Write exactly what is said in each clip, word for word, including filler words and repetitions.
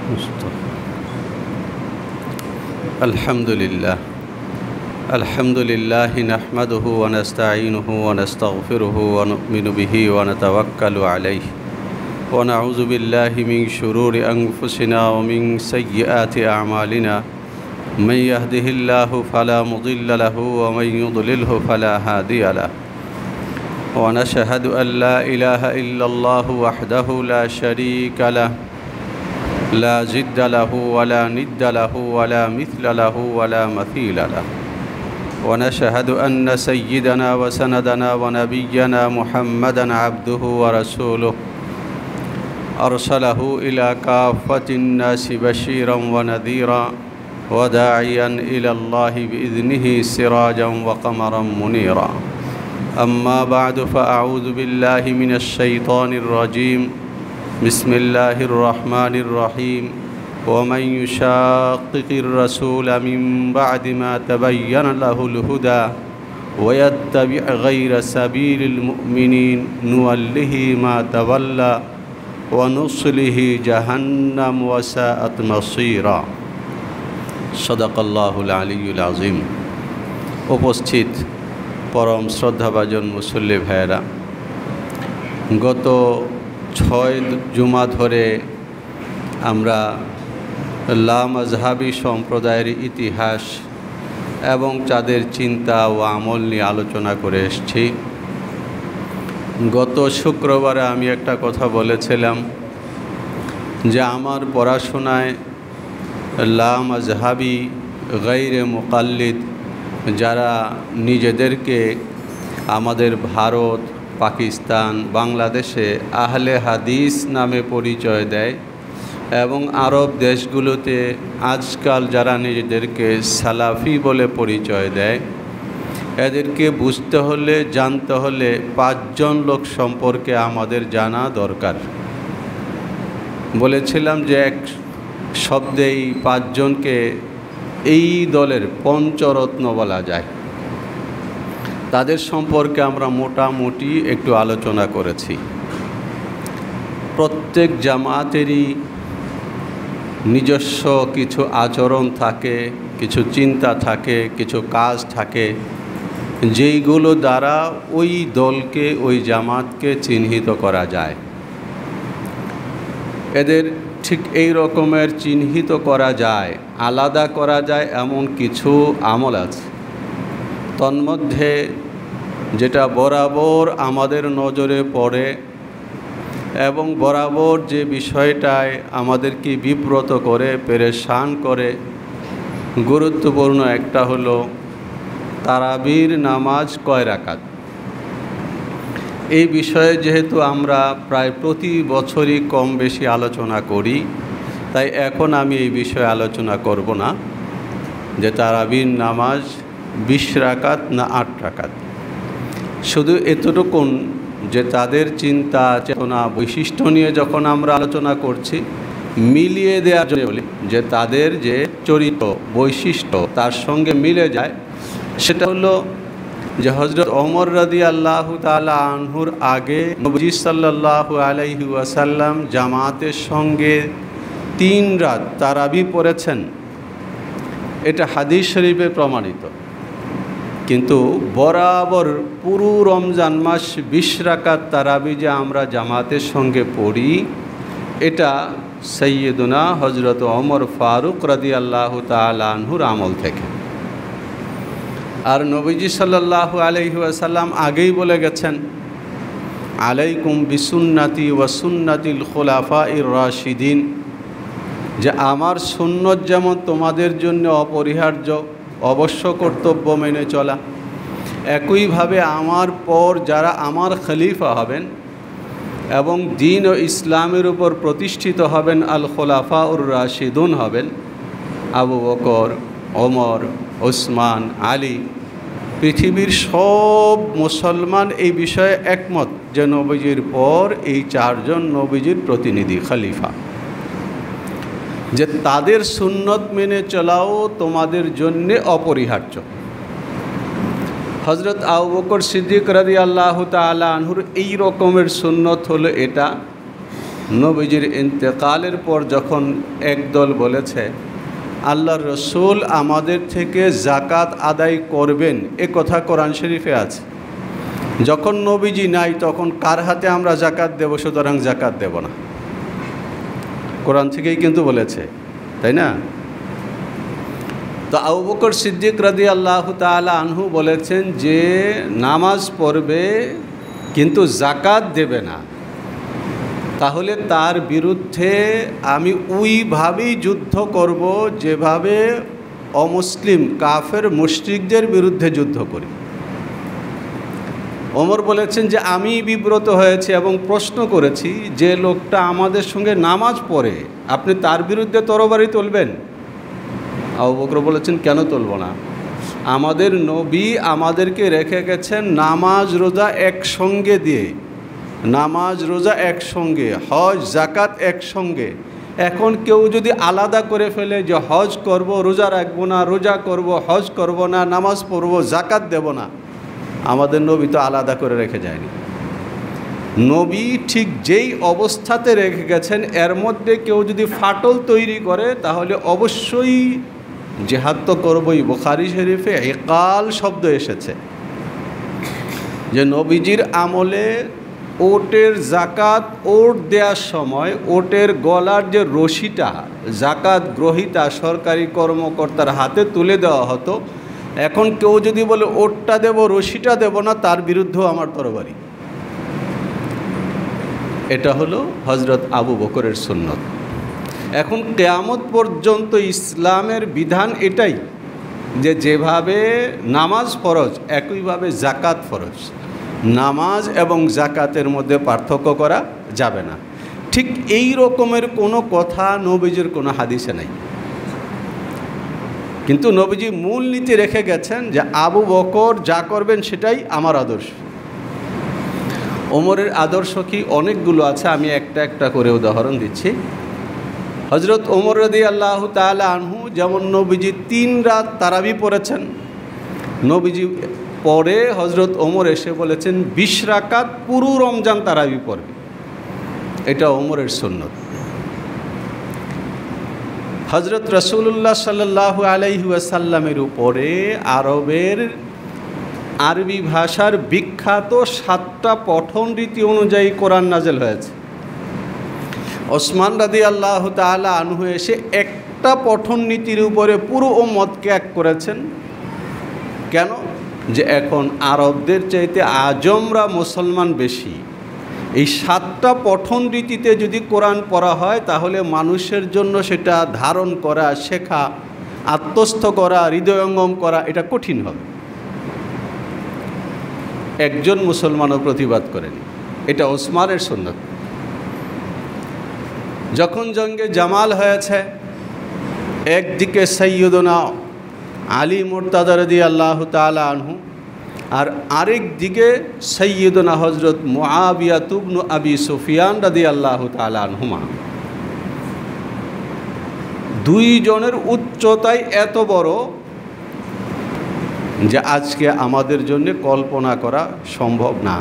अल्हम्दुलिल्लाह अल्हम्दुलिल्लाह नहमदुहु व नस्तईनुहु व नस्तगफिरुहु व नु'मिनु बिही व नतवक्कलु अलैहि व नऊज़ु बिल्लाहि मिन शुरूरि अनफुसिना व मिन सय्यिआति अअमालिना मन यहदिहिल्लाहु फला मुदिल्ल लहु व मन युद्लिलहु फला हादिय लहु व नशहदु अन ला इलाहा इल्लल्लाहु वहदहु ला शरीक लहु ला जिद्द लहु वला निद्द लहु वला मिथल लहु वला मथील लहु व नशहदु अन्न सय्यिदना व सनदना व नबिय्यना मुहम्मदन अब्दुहु व रसूलुहु अरसलहु इला काफ़्फ़तिन नासि बशीरन व नज़ीरा व दाइयन इलल्लाहि बिइज़्निहि सिराजन व क़मरन मुनीरा अम्मा बअदु फ़अऊज़ु बिल्लाहि मिनश शैतानिर रजीम बिस्मिल्लाहिर रहमानिर रहीम वमन युशाक़िक़िर रसूल मिन बअदि मा तबय्यन लहुल हुदा वयत्तबि' गैर सबीलिल मुअ्मिनीन नुवल्लिहि मा तवल्ला व नुस्लिहि जहन्नम वसाअत मसीरा। सदाक़ल्लाहुल अलिय्युल अज़ीम। उपस्थित परम श्रद्धाभाजन मुसल्ली भाइरा, गत छय जुमा धरे आमरा लामजहाबी सम्प्रदायेर इतिहास एवं तादेर चिंता ओ आमल निये आलोचना करे एसेछि। गत शुक्रबारे आमि एकटा कथा बोलेछिलाम जे आमार पढ़ाशोनाय लामजहाबी गैरे मुकाल्लिद जारा निजेदेरके आमादेर भारत पाकिस्तान बांग्लादेशे आहले हादिस नामे परिचय देय एवं आरब देशगुलोते आजकल जारा निजेदेरके सालाफी बोले परिचय देय एदेरके बुझते होले जानते होले पाँचजन लोक सम्पर्के आमादेर जाना दरकार। बोलेछिलाम जे एक शब्देई पाँचजनके एई दलेर पंचरत्न बला जाय। तादेर सम्पर्के आमरा मोटामुटी एकटु आलोचना करेछि। प्रत्येक जामातेरई निजस्व किछु आचरण थाके, किछु चिंता थाके, किछु काज थाके जेइगुलो द्वारा ओई दलके ओई जामातके चिन्हित करा जाय। एदेर ठीक एई रकमेर चिन्हित करा जाय, आलादा करा जाय एमन किछु आमल आछे। तन्मध्ये जेटा बराबर आमादेर नजरे पड़े एवं बराबर जे विषयटाय आमादेरके विब्रत करे परेशान करे गुरुत्वपूर्ण एकटा हलो ताराबिर नामाज कय राकात। এই বিষয়ে যেহেতু আমরা প্রায় প্রতি বছরই কম বেশি আলোচনা করি, তাই এখন আমি এই বিষয়ে আলোচনা করব না যে তারাবির নামাজ বিশ রাকাত না আট রাকাত। শুধু এতটুকুন যে তাদের চিন্তা চেতনা বৈশিষ্ট্য নিয়ে যখন আমরা আলোচনা করছি মিলিয়ে দেওয়ার জন্য বলি যে তাদের যে চরিত্র বৈশিষ্ট্য তার সঙ্গে মিলে যায়, সেটা হলো যে হযরত ওমর রাদিয়াল্লাহু তাআলা আনহুর আগে নবী সাল্লাল্লাহু আলাইহি ওয়াসাল্লাম জামাতের সঙ্গে তিন রাত তারাবি পড়েছেন। এটা হাদিস শরীফে প্রমাণিত। কিন্তু বরাবর পুরো রমজান মাস বিশ রাকাত তারাবি যে আমরা জামাতের সঙ্গে পড়ি, এটা সৈয়দনা হযরত ওমর ফারুক রাদিয়াল্লাহু তাআলা আনহুর আমল থেকে। আর নবীজি সাল্লাল্লাহু আলাইহি ওয়াসাল্লাম আগেই বলে গেছেন, আলাইকুম বিসুন্নতি ওয়া সুন্নাতিল খুলাফাইর রাশিদিন, যে আমার সুন্নত যেমন তোমাদের জন্য অপরিহার্য অবশ্য কর্তব্য মেনে চলা, একইভাবে আমার পর যারা আমার খলিফা হবেন এবং দ্বীন ও ইসলামের উপর প্রতিষ্ঠিত হবেন আল খুলাফাউর রাশিদুন হবেন, আবু বকর, ওমর, ওসমান, আলী, পৃথিবীর সব মুসলমান এই বিষয়ে একমত যে নবীজির পর এই চারজন নবীজির প্রতিনিধি খলিফা, যে তাদের সুন্নত মেনে চলাও তোমাদের জন্য অপরিহার্য। হযরত আবু বকর সিদ্দিক রাদিয়াল্লাহু তাআলা আনহুর এই রকমের সুন্নত হলো এটা নবীজির ইন্তেকালের পর যখন একদল বলেছে আল্লাহর রসুল আমাদের থেকে জাকাত আদায় করবেন, এ কথা কোরআন শরীফে আছে। যখন নবীজি নাই তখন কার হাতে আমরা জাকাত দেব, সুতরাং জাকাত দেব না। কোরআন থেকেই কিন্তু বলেছে, তাই না? তো আবু বকর সিদ্দিক রাদিয়াল্লাহু তাআলা আনহু বলেছেন যে নামাজ পড়বে কিন্তু জাকাত দেবে না, তাহলে তার বিরুদ্ধে আমি ওইভাবেই যুদ্ধ করব যেভাবে অমুসলিম কাফের মুশরিকদের বিরুদ্ধে যুদ্ধ করি। ওমর বলেছেন যে আমি বিব্রত হয়েছি এবং প্রশ্ন করেছি, যে লোকটা আমাদের সঙ্গে নামাজ পড়ে আপনি তার বিরুদ্ধে তরবারি তুলবেন? আবু বকর বলেছেন কেন তুলব না? আমাদের নবী আমাদেরকে রেখে গেছেন নামাজ রোজা একসঙ্গে দিয়ে, নামাজ রোজা একসঙ্গে, হজ জাকাত একসঙ্গে। এখন কেউ যদি আলাদা করে ফেলে যে হজ করব রোজা রাখবো না, রোজা করব হজ করব না, নামাজ পড়ব জাকাত দেব না, আমাদের নবী তো আলাদা করে রেখে যায়নি। নবী ঠিক যেই অবস্থাতে রেখে গেছেন এর মধ্যে কেউ যদি ফাটল তৈরি করে তাহলে অবশ্যই জিহাদ তো করবই। বুখারী শরীফে ইকাল শব্দ এসেছে যে নবীজির আমলে ওটের জাকাত ওট দেওয়ার সময় ওটের গলার যে রশিটা জাকাত গ্রহীতা সরকারি কর্মকর্তার হাতে তুলে দেওয়া হতো। এখন কেউ যদি বলে ওটটা দেব রশিটা দেব না, তার বিরুদ্ধেও আমার তরবারি। এটা হলো হজরত আবু বকরের সুন্নত। এখন কিয়ামত পর্যন্ত ইসলামের বিধান এটাই যে যেভাবে নামাজ ফরজ একইভাবে জাকাত ফরজ। নামাজ এবং জাকাতের মধ্যে পার্থক্য করা যাবে না। ঠিক এই রকমের কোনো কথা নবীজির কোনো হাদিসে নাই, কিন্তু নবীজি মূল নীতি রেখে গেছেন যে আবু বকর যা করবেন সেটাই আমার আদর্শ। ওমরের আদর্শ কি? অনেকগুলো আছে, আমি একটা একটা করে উদাহরণ দিচ্ছি। হজরত ওমর রাদিয়াল্লাহু তাআলা আনহু যেমন নবীজি তিন রাত তারাবি পড়েছেন, নবীজি পরে হজরত ওমর এসে বলেছেন বিশ রাকাত পুরো রমজান তারাবি পড়বে, এটা ওমরের সুন্নত। হজরত রাসূলুল্লাহ সাল্লাল্লাহু আলাইহি ওয়াসাল্লামের উপরে আরবের আরবি ভাষার বিখ্যাত সাতটা পঠন রীতি অনুযায়ী কোরআন নাজেল হয়েছে। ওসমান রাদিয়াল্লাহু তাআলা আনহু এসে একটা পঠন নীতির উপরে পুরো উম্মতকে এক করেছেন। কেন? যে এখন আরবদের চাইতে আজমরা মুসলমান বেশি। এই সাতটা পঠন রীতিতে যদি কোরআন পড়া হয় তাহলে মানুষের জন্য সেটা ধারণ করা, শেখা, আত্মস্থ করা, হৃদয়ঙ্গম করা এটা কঠিন হবে। একজন মুসলমানও প্রতিবাদ করেনি, এটা ওসমানের সুন্নত। যখন জঙ্গে জামাল হয়েছে, একদিকে সৈয়দনা আলী মুর্তাজা রাদিয়াল্লাহু তাআলা আনহু আর আরেক দিকে সৈয়দনা হজরত মুআবিয়া ইবনু আবি সুফিয়ান রাদিয়াল্লাহু তাআলা আনহুমা। দুইজনের উচ্চতাই এত বড় যে আজকে আমাদের জন্য কল্পনা করা সম্ভব না।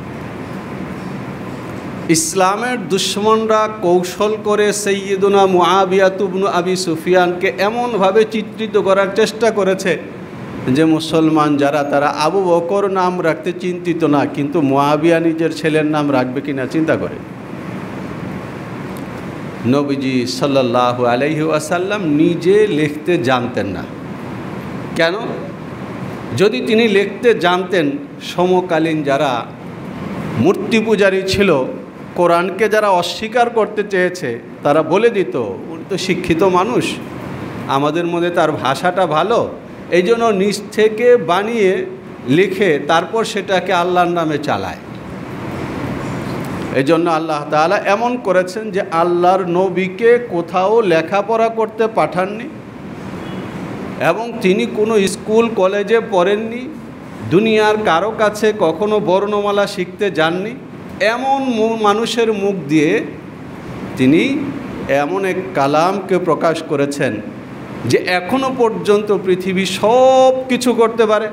ইসলামের দুশ্মনরা কৌশল করে সৈয়দনা মুআবিয়া ইবনু আবি সুফিয়ানকে এমনভাবে চিত্রিত করার চেষ্টা করেছে যে মুসলমান যারা তারা আবু বকর নাম রাখতে চিন্তিত না, কিন্তু মুআবিয়া নিজের ছেলের নাম রাখবে কিনা চিন্তা করে। নবীজি সাল্লাল্লাহু আলাইহি ওয়াসাল্লাম নিজে লিখতে জানতেন না। কেন? যদি তিনি লিখতে জানতেন, সমকালীন যারা মূর্তি পূজারী ছিল, কোরআনকে যারা অস্বীকার করতে চেয়েছে, তারা বলে দিত উনি তো শিক্ষিত মানুষ, আমাদের মধ্যে তার ভাষাটা ভালো, এই জন্য নিজ থেকে বানিয়ে লিখে তারপর সেটাকে আল্লাহর নামে চালায়। এই জন্য আল্লাহ তাআলা এমন করেছেন যে আল্লাহর নবীকে কোথাও লেখাপড়া করতে পাঠাননি এবং তিনি কোনো স্কুল কলেজে পড়েননি, দুনিয়ার কারো কাছে কখনো বর্ণমালা শিখতে যাননি। এমন মানুষের মুখ দিয়ে তিনি এমন এক কালামকে প্রকাশ করেছেন যে এখনো পর্যন্ত পৃথিবী সব কিছু করতে পারে।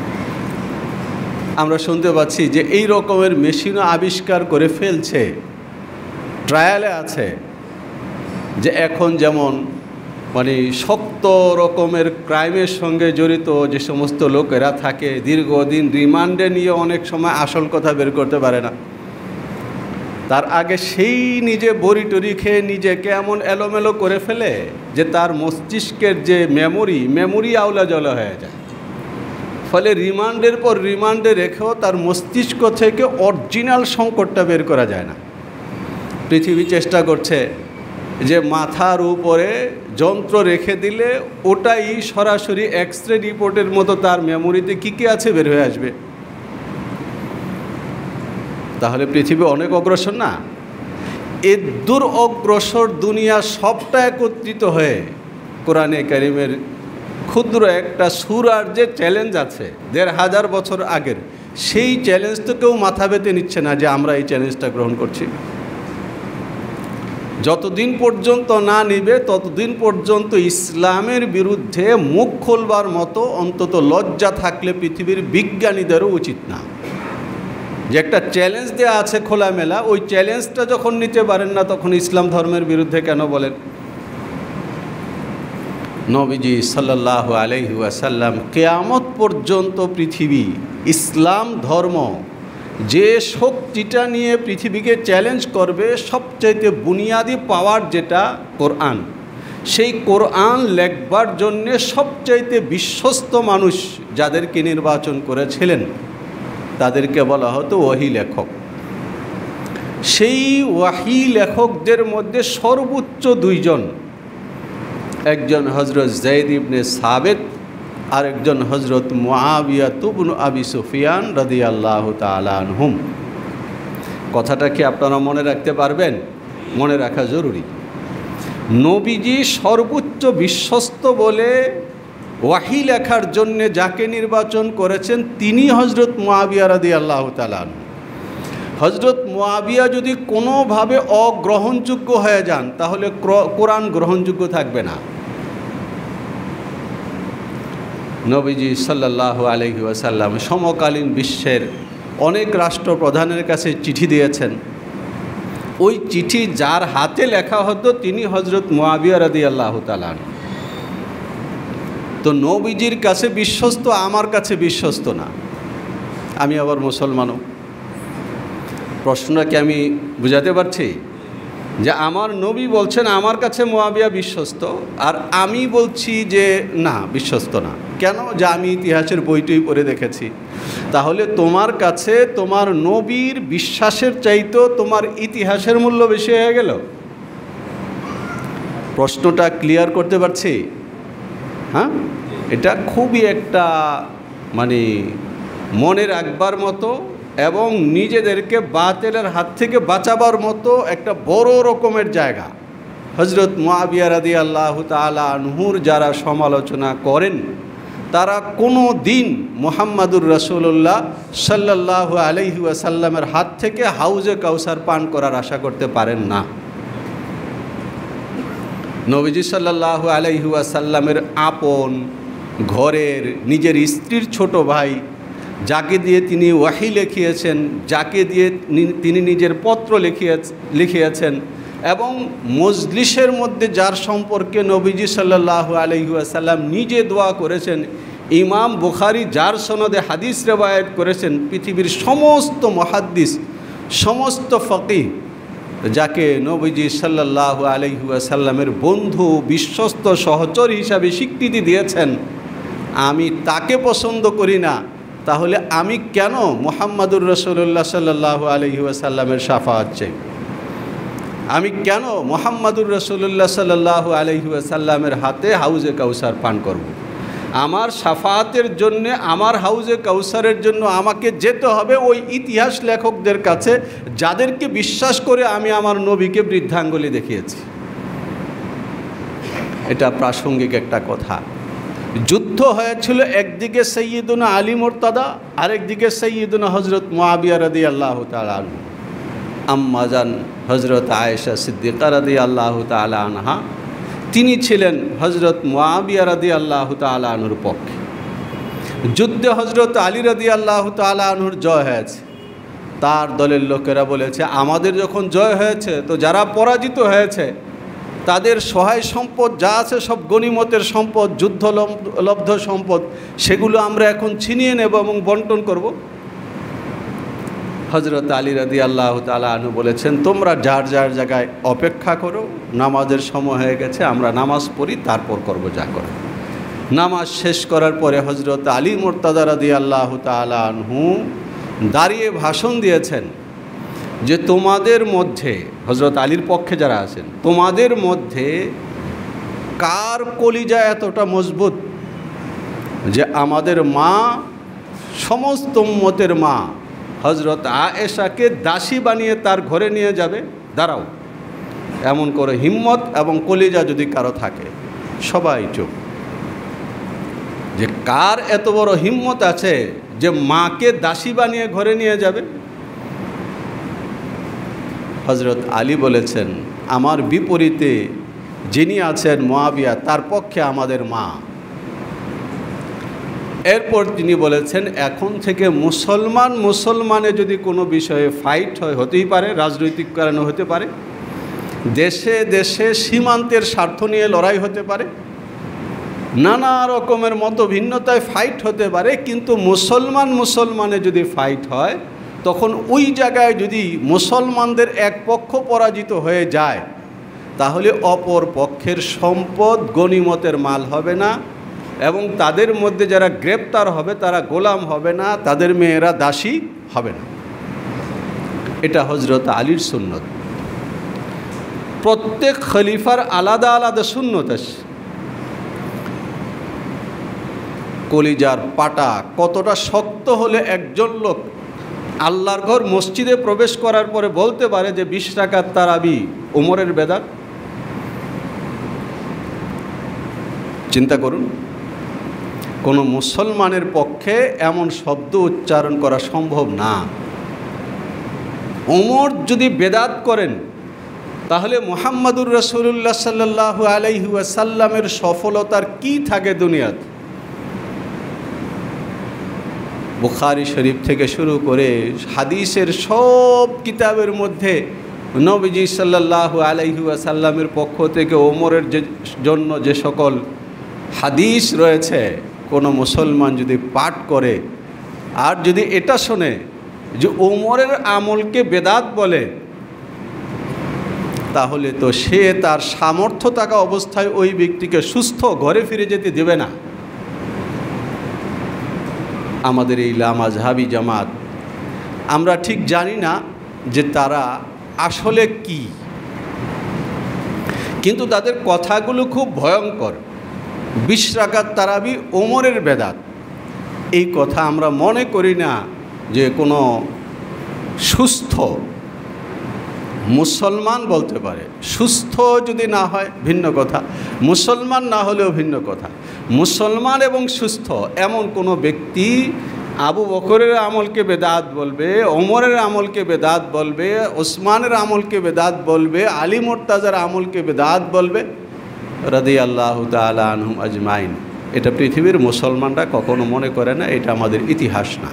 আমরা শুনতে পাচ্ছি যে এই রকমের মেশিনও আবিষ্কার করে ফেলছে, ট্রায়ালে আছে যে এখন যেমন মানে শক্ত রকমের ক্রাইমের সঙ্গে জড়িত যে সমস্ত লোকেরা থাকে, দীর্ঘদিন রিমান্ডে নিয়ে অনেক সময় আসল কথা বের করতে পারে না, তার আগে সেই নিজে বড়ি টরি খেয়ে নিজেকে এমন এলোমেলো করে ফেলে যে তার মস্তিষ্কের যে মেমোরি মেমোরি আওলা জলা হয়ে যায়। ফলে রিমান্ডের পর রিমান্ডে রেখেও তার মস্তিষ্ক থেকে অরিজিনাল সংকটটা বের করা যায় না। পৃথিবী চেষ্টা করছে যে মাথার উপরে যন্ত্র রেখে দিলে ওটাই সরাসরি এক্স রে রিপোর্টের মতো তার মেমোরিতে কী কী আছে বের হয়ে আসবে। তাহলে পৃথিবী অনেক অগ্রসর না? এ দূর অগ্রসর দুনিয়া সবটা একত্রিত হয়ে কোরআনে কারিমের ক্ষুদ্র একটা সূরার যে চ্যালেঞ্জ আছে দেড় হাজার বছর আগের, সেই চ্যালেঞ্জ তো কেউ মাথা পেতে নিচ্ছে না যে আমরা এই চ্যালেঞ্জটা গ্রহণ করছি। যতদিন পর্যন্ত না নিবে ততদিন পর্যন্ত ইসলামের বিরুদ্ধে মুখ খোলবার মতো অন্তত লজ্জা থাকলে পৃথিবীর বিজ্ঞানীদেরও উচিত না। যে একটা চ্যালেঞ্জ দেওয়া আছে খোলামেলা, ওই চ্যালেঞ্জটা যখন নিতে পারেন না তখন ইসলাম ধর্মের বিরুদ্ধে কেন বলেন? নবীজি সাল্লাল্লাহু আলাইহি ওয়াসাল্লাম কিয়ামত পর্যন্ত পৃথিবী ইসলাম ধর্ম যে শক্তিটা নিয়ে পৃথিবীকে চ্যালেঞ্জ করবে, সবচাইতে বুনিয়াদি পাওয়ার যেটা কোরআন, সেই কোরআন লেখবার জন্যে সবচাইতে বিশ্বস্ত মানুষ যাদেরকে নির্বাচন করেছিলেন তাদেরকে বলা হতো ওয়াহি লেখক। সেই ওয়াহি লেখকদের মধ্যে সর্বোচ্চ দুইজন, একজন হজরত যায়েদ ইবনে সাবিত আর একজন হজরত মুআবিয়া ইবনে আবি সুফিয়ান রাদিয়াল্লাহু তাআলা আনহুম। কথাটা কি আপনারা মনে রাখতে পারবেন? মনে রাখা জরুরি। নবীজি সর্বোচ্চ বিশ্বস্ত বলে ওয়াহি লেখার জন্য যাকে নির্বাচন করেছেন তিনি হজরত মুআবিয়া রাদিয়াল্লাহু তাআলা আনহু। হজরত মুআবিয়া যদি কোনোভাবে অগ্রহণযোগ্য হয়ে যান তাহলে কোরআন গ্রহণযোগ্য থাকবে না। নবীজি সাল্লাল্লাহু আলাইহি ওয়াসাল্লাম সমকালীন বিশ্বের অনেক রাষ্ট্রপ্রধানের কাছে চিঠি দিয়েছেন। ওই চিঠি যার হাতে লেখা হতো তিনি হজরত মুআবিয়া রাদিয়াল্লাহু তাআলা আনহু। তো নবীজির কাছে বিশ্বস্ত, আমার কাছে বিশ্বস্ত না, আমি আবার মুসলমানও। প্রশ্নটা কি আমি বুঝাতে পারছি? যে আমার নবী বলছেন আমার কাছে মুআবিয়া বিশ্বস্ত, আর আমি বলছি যে না, বিশ্বস্ত না। কেন? যে আমি ইতিহাসের বইটই পড়ে দেখেছি। তাহলে তোমার কাছে তোমার নবীর বিশ্বাসের চাইতেও তোমার ইতিহাসের মূল্য বেশি হয়ে গেল। প্রশ্নটা ক্লিয়ার করতে পারছি? হ্যাঁ, এটা খুবই একটা মানে মনে রাখবার মতো এবং নিজেদেরকে বাতিলের হাত থেকে বাঁচাবার মতো একটা বড় রকমের জায়গা। হজরত মুআবিয়া রাদিয়াল্লাহু তাআলা আনহুর যারা সমালোচনা করেন তারা কোনো দিন মুহাম্মাদুর রাসূলুল্লাহ সাল্লাল্লাহু আলাইহি ওয়াসাল্লামের হাত থেকে হাউজে কাউসার পান করার আশা করতে পারেন না। নবীজি সাল্লাল্লাহু আলাইহি ওয়াসাল্লামের আপন ঘরের নিজের স্ত্রীর ছোট ভাই, যাকে দিয়ে তিনি ওয়াহি লিখিয়েছেন, যাকে দিয়ে তিনি নিজের পত্র লিখিয়ে লিখিয়েছেন এবং মজলিসের মধ্যে যার সম্পর্কে নবীজি সাল্লাল্লাহু আলাইহি ওয়াসাল্লাম নিজে দোয়া করেছেন, ইমাম বুখারী যার সনদে হাদিস রেওয়ায়েত করেছেন, পৃথিবীর সমস্ত মুহাদ্দিস, সমস্ত ফকিহ যাকে নবীজি সাল্লাল্লাহু আলাইহি ওয়াসাল্লামের বন্ধু, বিশ্বস্ত সহচর হিসাবে স্বীকৃতি দিয়েছেন, আমি তাকে পছন্দ করি না, তাহলে আমি কেন মুহাম্মাদুর রাসূলুল্লাহ সাল্লাল্লাহু আলাইহি ওয়াসাল্লামের শাফাআত চাই? আমি কেন মুহাম্মাদুর রাসূলুল্লাহ সাল্লাল্লাহু আলাইহি ওয়াসাল্লামের হাতে হাউজে কাউসার পান করব? আমার শাফাআতের জন্যে, আমার হাউজে কাউসারের জন্য আমাকে যেতে হবে ওই ইতিহাস লেখকদের কাছে যাদেরকে বিশ্বাস করে আমি আমার নবীকে বৃদ্ধাঙ্গুলি দেখিয়েছি। এটা প্রাসঙ্গিক একটা কথা। যুদ্ধ হয়েছিল, একদিকে সৈয়দুনা আলী মুরতাদা, আরেকদিকে সৈয়দুনা হজরত মুআবিয়া রাদিয়াল্লাহু তাআলা আনহু। আম্মাজান হজরত আয়েশা সিদ্দিকা রাদিয়াল্লাহু তাআলা আনহা, তিনি ছিলেন হজরত মুআবিয়া রাদিয়াল্লাহু তাআলা আনহুর পক্ষে। যুদ্ধে হজরত আলী রাদিয়াল্লাহু তাআলা আনহুর জয় হয়েছে, তার দলের লোকেরা বলেছে, আমাদের যখন জয় হয়েছে তো যারা পরাজিত হয়েছে তাদের সহায় সম্পদ যা আছে সব গনিমতের সম্পদ, যুদ্ধলব্ধ সম্পদ, সেগুলো আমরা এখন ছিনিয়ে নেব এবং বন্টন করব। হযরত আলী রাদিয়াল্লাহু তাআলা আনহু বলেছেন, তোমরা যার যার জায়গায় অপেক্ষা করো, নামাজের সময় হয়ে গেছে, আমরা নামাজ পড়ি, তারপর করব যা করো। নামাজ শেষ করার পরে হযরত আলী মুর্তাজা রাদিয়াল্লাহু তাআলা আনহু দাঁড়িয়ে ভাষণ দিয়েছেন যে তোমাদের মধ্যে, হযরত আলীর পক্ষে যারা আছেন, তোমাদের মধ্যে কার কলিজা এতটা মজবুত যে আমাদের মা, সমস্ত উম্মতের মা হযরত আয়েশাকে দাসী বানিয়ে তার ঘরে নিয়ে যাবে, দাঁড়াও। এমন করে হিম্মত এবং কলিজা যদি কারো থাকে, সবাই চুপ। যে কার এত বড় হিম্মত আছে যে মাকে দাসী বানিয়ে ঘরে নিয়ে যাবে? হযরত আলী বলেছেন, আমার বিপরীতে যিনি আছেন মুয়াবিয়া, তার পক্ষে আমাদের মা। এরপর তিনি বলেছেন, এখন থেকে মুসলমান মুসলমানে যদি কোনো বিষয়ে ফাইট হয়, হতেই পারে, রাজনৈতিক কারণে হতে পারে, দেশে দেশে সীমান্তের স্বার্থ নিয়ে লড়াই হতে পারে, নানা রকমের মত ভিন্নতায় ফাইট হতে পারে, কিন্তু মুসলমান মুসলমানে যদি ফাইট হয়, তখন ওই জায়গায় যদি মুসলমানদের এক পক্ষ পরাজিত হয়ে যায়, তাহলে অপর পক্ষের সম্পদ গনিমতের মাল হবে না, এবং তাদের মধ্যে যারা গ্রেপ্তার হবে তারা গোলাম হবে না, তাদের মেয়েরা দাসী হবে না। এটা হযরত আলীর সুন্নত। প্রত্যেক খলিফার আলাদা আলাদা সুন্নত আছে। কলিজার পাটা কতটা শক্ত হলে একজন লোক আল্লাহর ঘর মসজিদে প্রবেশ করার পরে বলতে পারে যে বিশ রাকাত তারাবি ওমরের বেদাত? চিন্তা করুন, কোনো মুসলমানের পক্ষে এমন শব্দ উচ্চারণ করা সম্ভব না। ওমর যদি বেদাত করেন, তাহলে মুহাম্মাদুর রাসূলুল্লাহ সাল্লাল্লাহু আলাইহি ওয়াসাল্লামের সফলতার কি থাকে দুনিয়াতে? বুখারী শরীফ থেকে শুরু করে হাদিসের সব কিতাবের মধ্যে নবীজি সাল্লাল্লাহু আলাইহি ওয়াসাল্লামের পক্ষ থেকে ওমরের যে জন্য যে সকল হাদিস রয়েছে, কোনো মুসলমান যদি পাঠ করে আর যদি এটা শোনে যে ওমরের আমলকে বেদাত বলে, তাহলে তো সে তার সামর্থ্য থাকা অবস্থায় ওই ব্যক্তিকে সুস্থ ঘরে ফিরে যেতে দেবে না। আমাদের এই লামাযহাবী জামাত, আমরা ঠিক জানি না যে তারা আসলে কি, কিন্তু তাদের কথাগুলো খুব ভয়ঙ্কর। বিশ রাকাত তারাবি ওমরের বেদাত, এই কথা আমরা মনে করি না যে কোনো সুস্থ মুসলমান বলতে পারে। সুস্থ যদি না হয় ভিন্ন কথা, মুসলমান না হলেও ভিন্ন কথা। মুসলমান এবং সুস্থ এমন কোনো ব্যক্তি আবু বকরের আমলকে বেদাত বলবে, ওমরের আমলকে বেদাত বলবে, ওসমানের আমলকে বেদাত বলবে, আলী মুর্তাজার আমলকে বেদাত বলবে রাদিয়াল্লাহু তাআলা আনহুম আজমাইন, এটা পৃথিবীর মুসলমানরা কখনো মনে করে না, এটা আমাদের ইতিহাস না।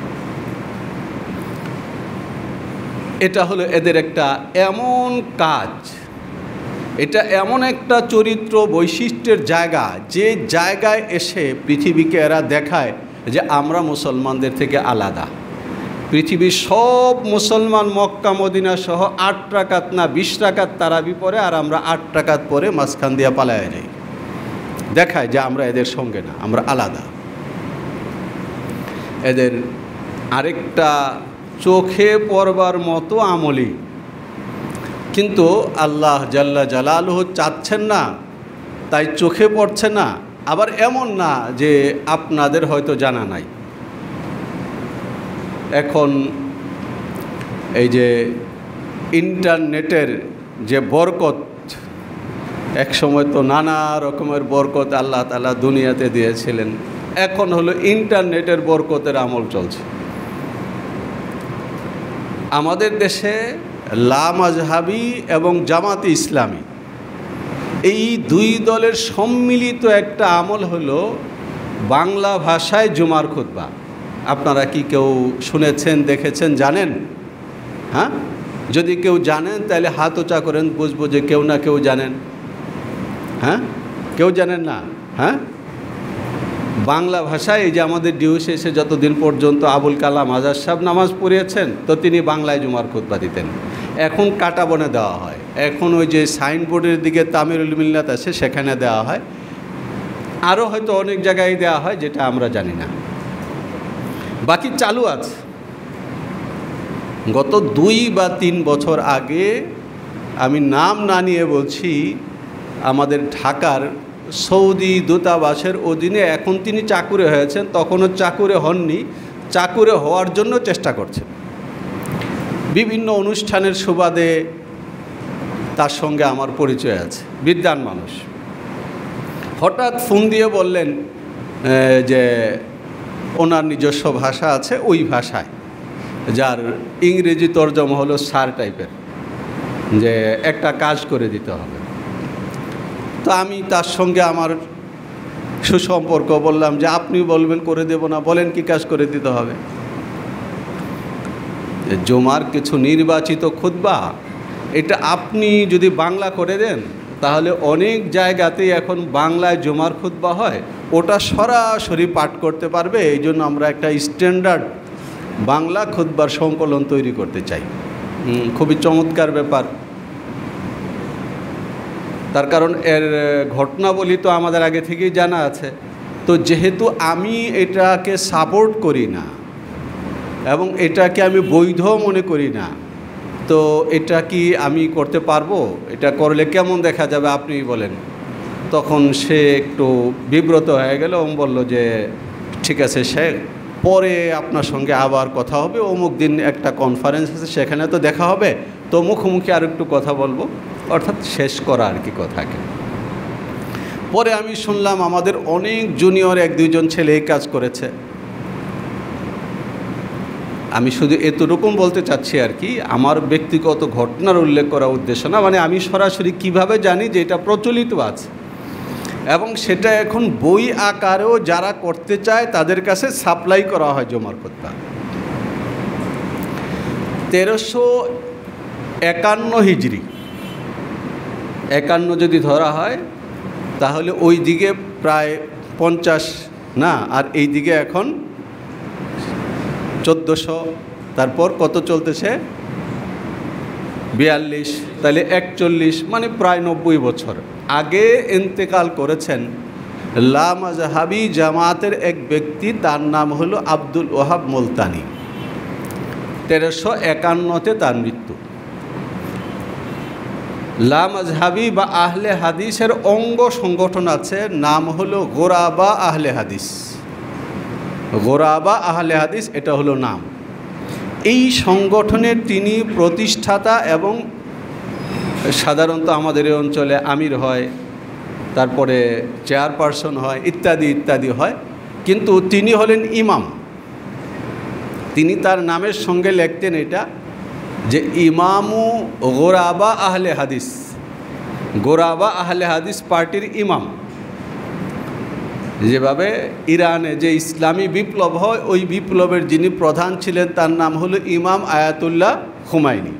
এটা হলো এদের একটা এমন কাজ, এটা এমন একটা চরিত্র বৈশিষ্ট্যের জায়গা, যে জায়গায় এসে পৃথিবীকে এরা দেখায় যে আমরা মুসলমানদের থেকে আলাদা। পৃথিবীর সব মুসলমান মক্কা মদিনা সহ আট রাকাত না বিশ রাকাত তারাবি পরে, আর আমরা আট রাকাত পরে মাঝখান দিয়ে পালায় যাই, দেখায় যে আমরা এদের সঙ্গে না, আমরা আলাদা। এদের আরেকটা চোখে পড়বার মতো আমলি, কিন্তু আল্লাহ জাল্লা জালালুহু চাচ্ছেন না তাই চোখে পড়ছে না। আবার এমন না যে আপনাদের হয়তো জানা নাই। এখন এই যে ইন্টারনেটের যে বরকত, এক সময় তো নানা রকমের বরকত আল্লাহ তাআলা দুনিয়াতে দিয়েছিলেন, এখন হলো ইন্টারনেটের বরকতের আমল চলছে। আমাদের দেশে লামাযহাবী এবং জামাতে ইসলামী এই দুই দলের সম্মিলিত একটা আমল হলো বাংলা ভাষায় জুমার খুতবা। আপনারা কি কেউ শুনেছেন, দেখেছেন, জানেন? হ্যাঁ, যদি কেউ জানেন তাহলে হাত উঁচা করেন, বুঝবো যে কেউ না কেউ জানেন। হ্যাঁ, কেউ জানেন না? হ্যাঁ, বাংলা ভাষায় এই যে আমাদের ডিউ শেষে যতদিন পর্যন্ত আবুল কালাম আজাদ সাহেব নামাজ পড়িয়েছেন, তো তিনি বাংলায় জুমার খুতবা দিতেন। এখন কাটা বনে দেওয়া হয়, এখন ওই যে সাইনবোর্ডের দিকে তামিরুল মিল্লাত আছে সেখানে দেওয়া হয়, আরও হয়তো অনেক জায়গায় দেওয়া হয় যেটা আমরা জানি না, বাকি চালু আছে। গত দুই বা তিন বছর আগে, আমি নাম না নিয়ে বলছি, আমাদের ঢাকার সৌদি দূতাবাসের অধীনে এখন তিনি চাকুরে হয়েছেন, তখনও চাকুরে হননি, চাকুরে হওয়ার জন্য চেষ্টা করছেন। বিভিন্ন অনুষ্ঠানের সুবাদে তার সঙ্গে আমার পরিচয় আছে, বিদ্বান মানুষ। হঠাৎ ফোন দিয়ে বললেন যে ওনার নিজস্ব ভাষা আছে, ওই ভাষায়, যার ইংরেজি তর্জমা হলো সার টাইপের, যে একটা কাজ করে দিতে হবে। তো আমি তার সঙ্গে আমার সুসম্পর্ক, বললাম যে আপনি বলবেন করে দেব না, বলেন কি কাজ করে দিতে হবে। জুমার কিছু নির্বাচিত খুতবা, এটা আপনি যদি বাংলা করে দেন তাহলে অনেক জায়গাতেই এখন বাংলায় জুমার খুতবা হয়, ওটা সরাসরি পাঠ করতে পারবে। এই জন্য আমরা একটা স্ট্যান্ডার্ড বাংলা খুতবার সংকলন তৈরি করতে চাই। খুবই চমৎকার ব্যাপার। তার কারণ এর ঘটনাবলী তো আমাদের আগে থেকেই জানা আছে। তো যেহেতু আমি এটাকে সাপোর্ট করি না এবং এটাকে আমি বৈধ মনে করি না, তো এটা কি আমি করতে পারবো? এটা করলে কেমন দেখা যাবে আপনি বলেন। তখন সে একটু বিব্রত হয়ে গেল এবং বলল যে ঠিক আছে শেখ, পরে আপনার সঙ্গে আবার কথা হবে, অমুক দিন একটা কনফারেন্স আছে সেখানে তো দেখা হবে, তো মুখোমুখি আর একটু কথা বলবো, অর্থাৎ শেষ করা আর কি কথাকে। পরে আমি শুনলাম আমাদের অনেক জুনিয়র এক দুইজন ছেলে এই কাজ করেছে। আমি শুধু এতটুকুম বলতে চাচ্ছি আর কি, আমার ব্যক্তিগত ঘটনার উল্লেখ করা উদ্দেশ্য না, মানে আমি সরাসরি কিভাবে জানি যে এটা প্রচলিত আছে এবং সেটা এখন বই আকারেও যারা করতে চায় তাদের কাছে সাপ্লাই করা হয় জুমার খুতবা। তেরোশো একান্ন হিজরি, একান্ন যদি ধরা হয় তাহলে ওই দিকে প্রায় পঞ্চাশ না, আর এই দিকে এখন চোদ্দোশো, তারপর কত চলতেছে বিয়াল্লিশ, তাহলে একচল্লিশ, মানে প্রায় নব্বই বছর আগে ইন্তেকাল করেছেন লামাযহাবী জামাতের এক ব্যক্তি, তার নাম হলো আব্দুল ওয়াহাব মুলতানি। তেরোশো একান্নতে তার মৃত্যু। লামাযহাবী বা আহলে হাদিসের অঙ্গ সংগঠন আছে, নাম হলো গোরাবা আহলে হাদিস। গোরাবা আহলে হাদিস এটা হলো নাম। এই সংগঠনের তিনি প্রতিষ্ঠাতা এবং সাধারণত আমাদের এই অঞ্চলে আমির হয়, তারপরে চেয়ারপারসন হয়, ইত্যাদি ইত্যাদি হয়, কিন্তু তিনি হলেন ইমাম। তিনি তার নামের সঙ্গে লিখতেন এটা যে ইমামু গোরাবা আহলে হাদিস, গোরাবা আহলে হাদিস পার্টির ইমাম। যেভাবে ইরানে যে ইসলামী বিপ্লব হয়, ওই বিপ্লবের যিনি প্রধান ছিলেন তার নাম হলো ইমাম আয়াতুল্লাহ খুমাইনি।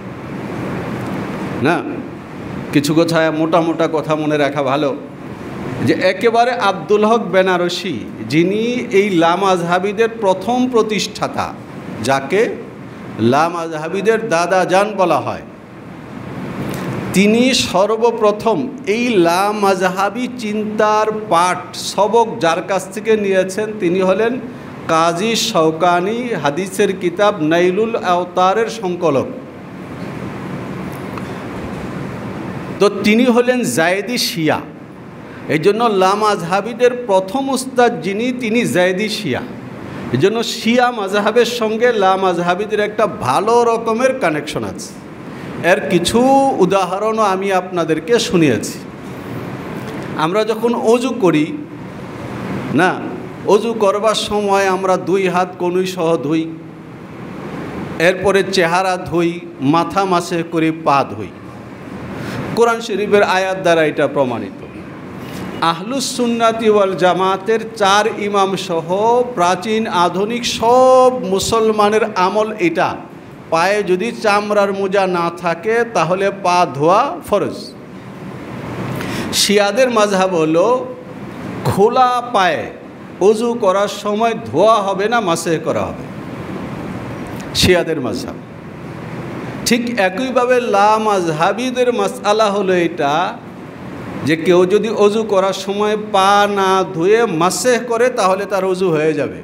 না, কিছু কথা মোটা মোটা কথা মনে রাখা ভালো, যে একেবারে আব্দুল হক বেনারসি, যিনি এই লামাযহাবীদের প্রথম প্রতিষ্ঠাতা, যাকে লামাযহাবীদের দাদা জান বলা হয়, তিনি সর্বপ্রথম এই লামাযহাবী চিন্তার পাঠ সবক যার কাছ থেকে নিয়েছেন তিনি হলেন কাজী শওকানি, হাদিসের কিতাব নাইলুল আওতারের সংকলক। তো তিনি হলেন জায়দি শিয়া, এই জন্য লামাযহাবীদের প্রথম উস্তাদ যিনি, তিনি জায়দি শিয়া। এই জন্য শিয়া মাযহাবের সঙ্গে লামাযহাবীদের একটা ভালো রকমের কানেকশন আছে। এর কিছু উদাহরণও আমি আপনাদেরকে শুনিয়েছি। আমরা যখন অজু করি না, অজু করবার সময় আমরা দুই হাত কনুই সহ ধুই, এরপরে চেহারা ধুই, মাথা মাসে করে পা ধুই। কোরআন শরীফের আয়াত দ্বারা এটা প্রমাণিত। আহলুস সুন্নাতি ওয়াল জামাতের চার ইমাম সহ প্রাচীন আধুনিক সব মুসলমানের আমল এটা, পায়ে যদি চামড়ার মোজা না থাকে তাহলে পা ধোয়া ফরজ। শিয়াদের মাযহাব হলো খোলা পায়ে ওযু করার সময় ধোয়া হবে না, মাসেহ করা হবে, শিয়াদের মাযহাব। ঠিক একইভাবে লা মাযহাবীদের মাসআলা হলো এটা যে কেউ যদি ওযু করার সময় পা না ধুয়ে মাসেহ করে তাহলে তার ওযু হয়ে যাবে।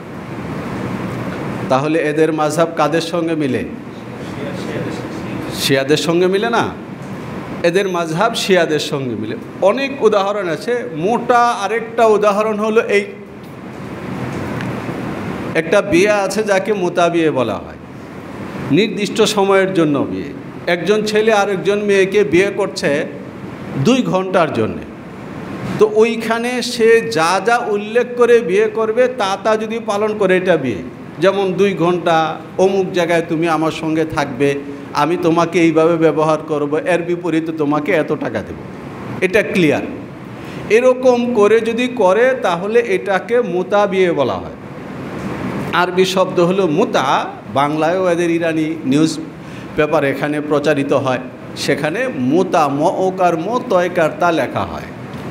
তাহলে এদের মাযহাব কাদের সঙ্গে মিলে? শিয়াদের সঙ্গে মিলে না, এদের মাযহাব শিয়াদের সঙ্গে মিলে। অনেক উদাহরণ আছে, মোটা আরেকটা উদাহরণ হলো এই, একটা বিয়ে আছে যাকে মোতা বিয়ে বলা হয়, নির্দিষ্ট সময়ের জন্য বিয়ে। একজন ছেলে আরেকজন মেয়েকে বিয়ে করছে দুই ঘন্টার জন্যে, তো ওইখানে সে যা যা উল্লেখ করে বিয়ে করবে তা তা যদি পালন করে এটা বিয়ে। যেমন দুই ঘন্টা অমুক জায়গায় তুমি আমার সঙ্গে থাকবে, আমি তোমাকে এইভাবে ব্যবহার করব, এর বিপরীতে তোমাকে এত টাকা দেব, এটা ক্লিয়ার। এরকম করে যদি করে তাহলে এটাকে মোতা বিয়ে বলা হয়। আরবি শব্দ হলো মুতা, বাংলায়ও এদের ইরানি নিউজ পেপার এখানে প্রচারিত হয়, সেখানে মুতা ম ওকার ম তয়কার তা লেখা হয়।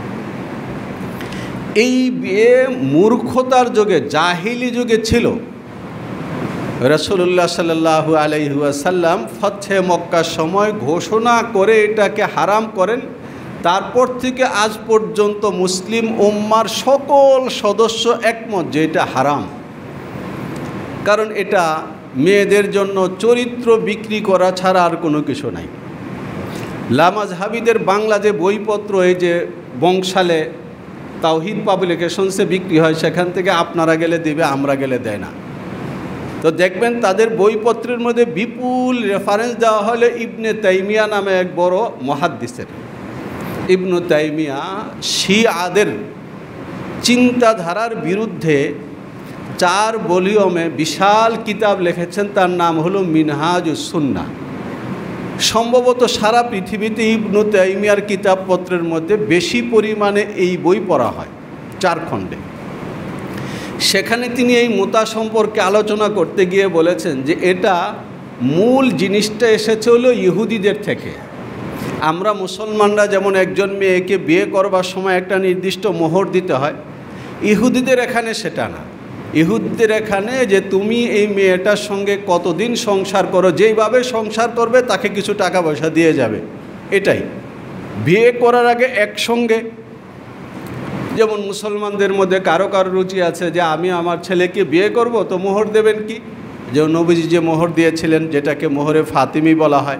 এই বিয়ে মূর্খতার যুগে, জাহিলি যুগে ছিল। রাসূলুল্লাহ সাল্লাল্লাহু আলাইহি ওয়াসাল্লাম ফতহে মক্কার সময় ঘোষণা করে এটাকে হারাম করেন। তারপর থেকে আজ পর্যন্ত মুসলিম উম্মার সকল সদস্য একমত যে এটা হারাম, কারণ এটা মেয়েদের জন্য চরিত্র বিক্রি করা ছাড়া আর কোনো কিছু নাই। লা মাযহাবীদের বাংলা যে বইপত্র, এই যে বংশালে তাওহীদ পাবলিকেশনসে বিক্রি হয়, সেখান থেকে আপনারা গেলে দেবে, আমরা গেলে দেয় না। তো দেখবেন তাদের বইপত্রের মধ্যে বিপুল রেফারেন্স দেওয়া হলে ইবনে তাইমিয়া নামে এক বড় মুহাদ্দিসের। ইবনে তাইমিয়া শিয়াদের চিন্তাধারার বিরুদ্ধে চার ভলিউমে বিশাল কিতাব লিখেছেন, তার নাম হলো মিনহাজুস সুন্নাহ। সম্ভবত সারা পৃথিবীতে ইবনে তাইমিয়ার কিতাবপত্রের মধ্যে বেশি পরিমাণে এই বই পড়া হয়, চার খণ্ডে। সেখানে তিনি এই মুতা সম্পর্কে আলোচনা করতে গিয়ে বলেছেন যে এটা মূল জিনিসটা এসেছে হলো ইহুদিদের থেকে। আমরা মুসলমানরা যেমন একজন মেয়েকে বিয়ে করবার সময় একটা নির্দিষ্ট মোহর দিতে হয়, ইহুদিদের এখানে সেটা না। ইহুদিদের এখানে যে তুমি এই মেয়েটার সঙ্গে কতদিন সংসার করো, যেইভাবে সংসার করবে তাকে কিছু টাকা পয়সা দিয়ে যাবে, এটাই। বিয়ে করার আগে একসঙ্গে, যেমন মুসলমানদের মধ্যে কারো কারো রুচি আছে যে আমি আমার ছেলেকে বিয়ে করব, তো মোহর দেবেন কি? যে নবীজি যে মোহর দিয়েছিলেন, যেটাকে মোহরে ফাতিমি বলা হয়,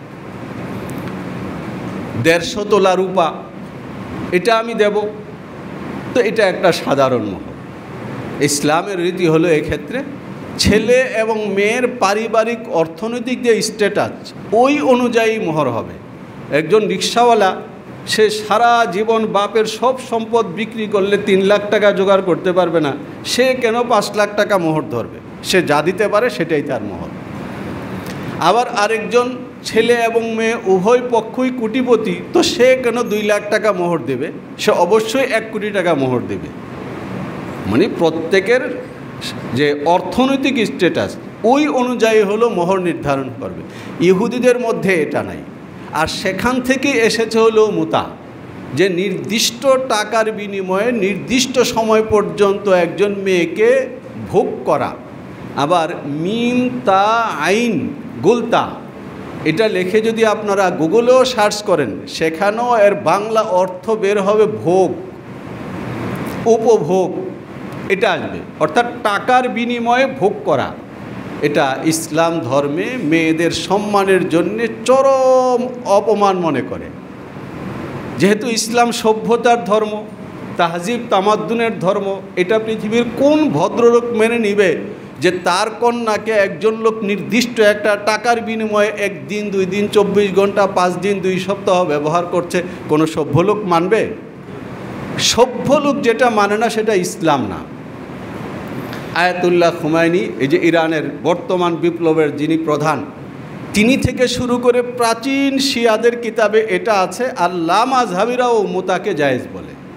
দেড়শো তোলা রূপা, এটা আমি দেব। তো এটা একটা সাধারণ মোহর। ইসলামের রীতি হলো এক্ষেত্রে ছেলে এবং মেয়ের পারিবারিক অর্থনৈতিক যে স্ট্যাটাস, ওই অনুযায়ী মোহর হবে। একজন রিক্সাওয়ালা, সে সারা জীবন বাপের সব সম্পদ বিক্রি করলে তিন লাখ টাকা জোগাড় করতে পারবে না, সে কেন পাঁচ লাখ টাকা মোহর ধরবে? সে যা দিতে পারে সেটাই তার মোহর। আবার আরেকজন ছেলে এবং মেয়ে উভয় পক্ষই কোটিপতি, তো সে কেন দুই লাখ টাকা মোহর দেবে? সে অবশ্যই এক কোটি টাকা মোহর দেবে। মানে প্রত্যেকের যে অর্থনৈতিক স্ট্যাটাস, ওই অনুযায়ী হলো মোহর নির্ধারণ করবে। ইহুদিদের মধ্যে এটা নাই। আর সেখান থেকে এসেছে হলো মুতা, যে নির্দিষ্ট টাকার বিনিময়ে নির্দিষ্ট সময় পর্যন্ত একজন মেয়েকে ভোগ করা। আবার মিম তা আইন গুলতা, এটা লিখে যদি আপনারা গুগলেও সার্চ করেন, সেখানেও এর বাংলা অর্থ বের হবে ভোগ, উপভোগ, এটা আসবে। অর্থাৎ টাকার বিনিময়ে ভোগ করা। এটা ইসলাম ধর্মে মেয়েদের সম্মানের জন্যে চরম অপমান মনে করে। যেহেতু ইসলাম সভ্যতার ধর্ম, তাহজিব তামাদ্দুনের ধর্ম, এটা পৃথিবীর কোন ভদ্রলোক মেনে নিবে যে তার কন্যাকে একজন লোক নির্দিষ্ট একটা টাকার বিনিময়ে একদিন, দুই দিন, চব্বিশ ঘন্টা, পাঁচ দিন, দুই সপ্তাহ ব্যবহার করছে? কোনো সভ্য লোক মানবে? সভ্য লোক যেটা মানে না সেটা ইসলাম না। আয়াতুল্লাহ খুমাইনি, এই যে ইরানের বর্তমান বিপ্লবের যিনি প্রধান, তিনি থেকে শুরু করে প্রাচীন শিয়াদের কিতাবে এটা আছে। আর লা মাযহাবীরাও মুতাকে জায়েজ বলে।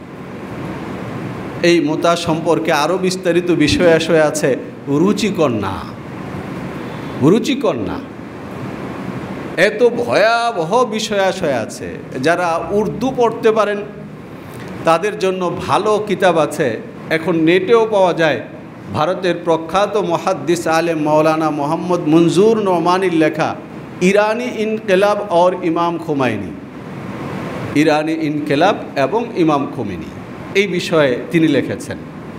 এই মোতা সম্পর্কে আরও বিস্তারিত বিষয় আশয় আছে, রুচিকর না, রুচিকর না। এত ভয়াবহ বিষয়াশয় আছে। যারা উর্দু পড়তে পারেন তাদের জন্য ভালো কিতাব আছে, এখন নেটেও পাওয়া যায়। ভারতের প্রখ্যাত মুহাদ্দিস আলেম মৌলানা মোহাম্মদ মঞ্জুর নোমানির লেখা ইরানি ইনকিলাব और ইমাম খোমাইনি, ইরানি ইনকিলাব এবং ইমাম খোমেনি, এই বিষয়ে তিনি লিখেছেন।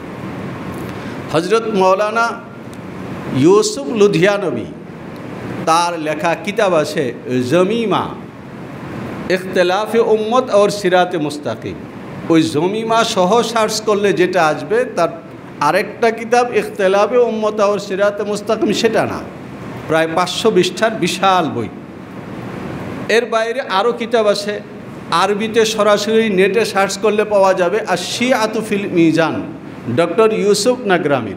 হজরত মৌলানা ইউসুফ লুধিয়ানবী তার লেখা কিতাব আছে জমিমা ইখতিলাফে উম্মত और সিরাতে মুস্তাকিম। ওই জমিমা সহ সার্চ করলে যেটা আসবে তার আরেকটা কিতাব ইখতিলাফে উম্মত और সিরাতে মুস্তাকিম, সেটা না, প্রায় পাঁচশো পৃষ্ঠার বিশাল বই। এর বাইরে আরও কিতাব আছে, আরবিতে সরাসরি নেটে সার্চ করলে পাওয়া যাবে। আর শিআতু ফিল মিজান, ডক্টর ইউসুফ নাগরামির,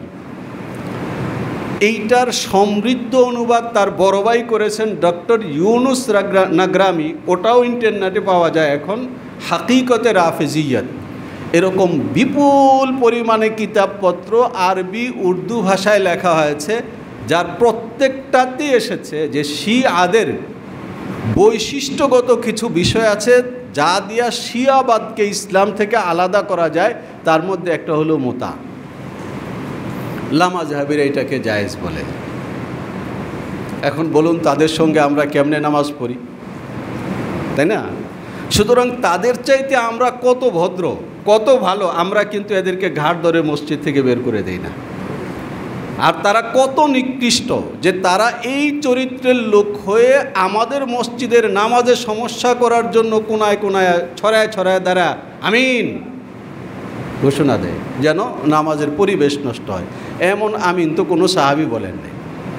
এইটার সমৃদ্ধ অনুবাদ তার বড় ভাই করেছেন ডক্টর ইউনুস নাগরামি, ওটাও ইন্টারনেটে পাওয়া যায় এখন, হাকিকতে রাফেজিয়াত। এরকম বিপুল পরিমাণে কিতাবপত্র আরবি উর্দু ভাষায় লেখা হয়েছে, যার প্রত্যেকটাতে এসেছে যে শিয়াদের বৈশিষ্ট্যগত কিছু বিষয় আছে যা দিয়া শিয়াবাদকে ইসলাম থেকে আলাদা করা যায়। তার মধ্যে একটা হলো মোতা। লামাজহাবির এইটাকে জায়েজ বলে। এখন বলুন তাদের সঙ্গে আমরা কেমনে নামাজ পড়ি, তাই না? সুতরাং তাদের চাইতে আমরা কত ভদ্র, কত ভালো, আমরা কিন্তু এদেরকে ঘাট ধরে মসজিদ থেকে বের করে দেই না। আর তারা কত নিকৃষ্ট যে তারা এই চরিত্রের লোক হয়ে আমাদের মসজিদের নামাজে সমস্যা করার জন্য কোনায় কোনায় ছড়ায় ছড়ায় দ্বারা আমিন ঘোষণা দেয় যেন নামাজের পরিবেশ নষ্ট হয়। এমন আমিন তো কোনো সাহাবী বলেন নাই।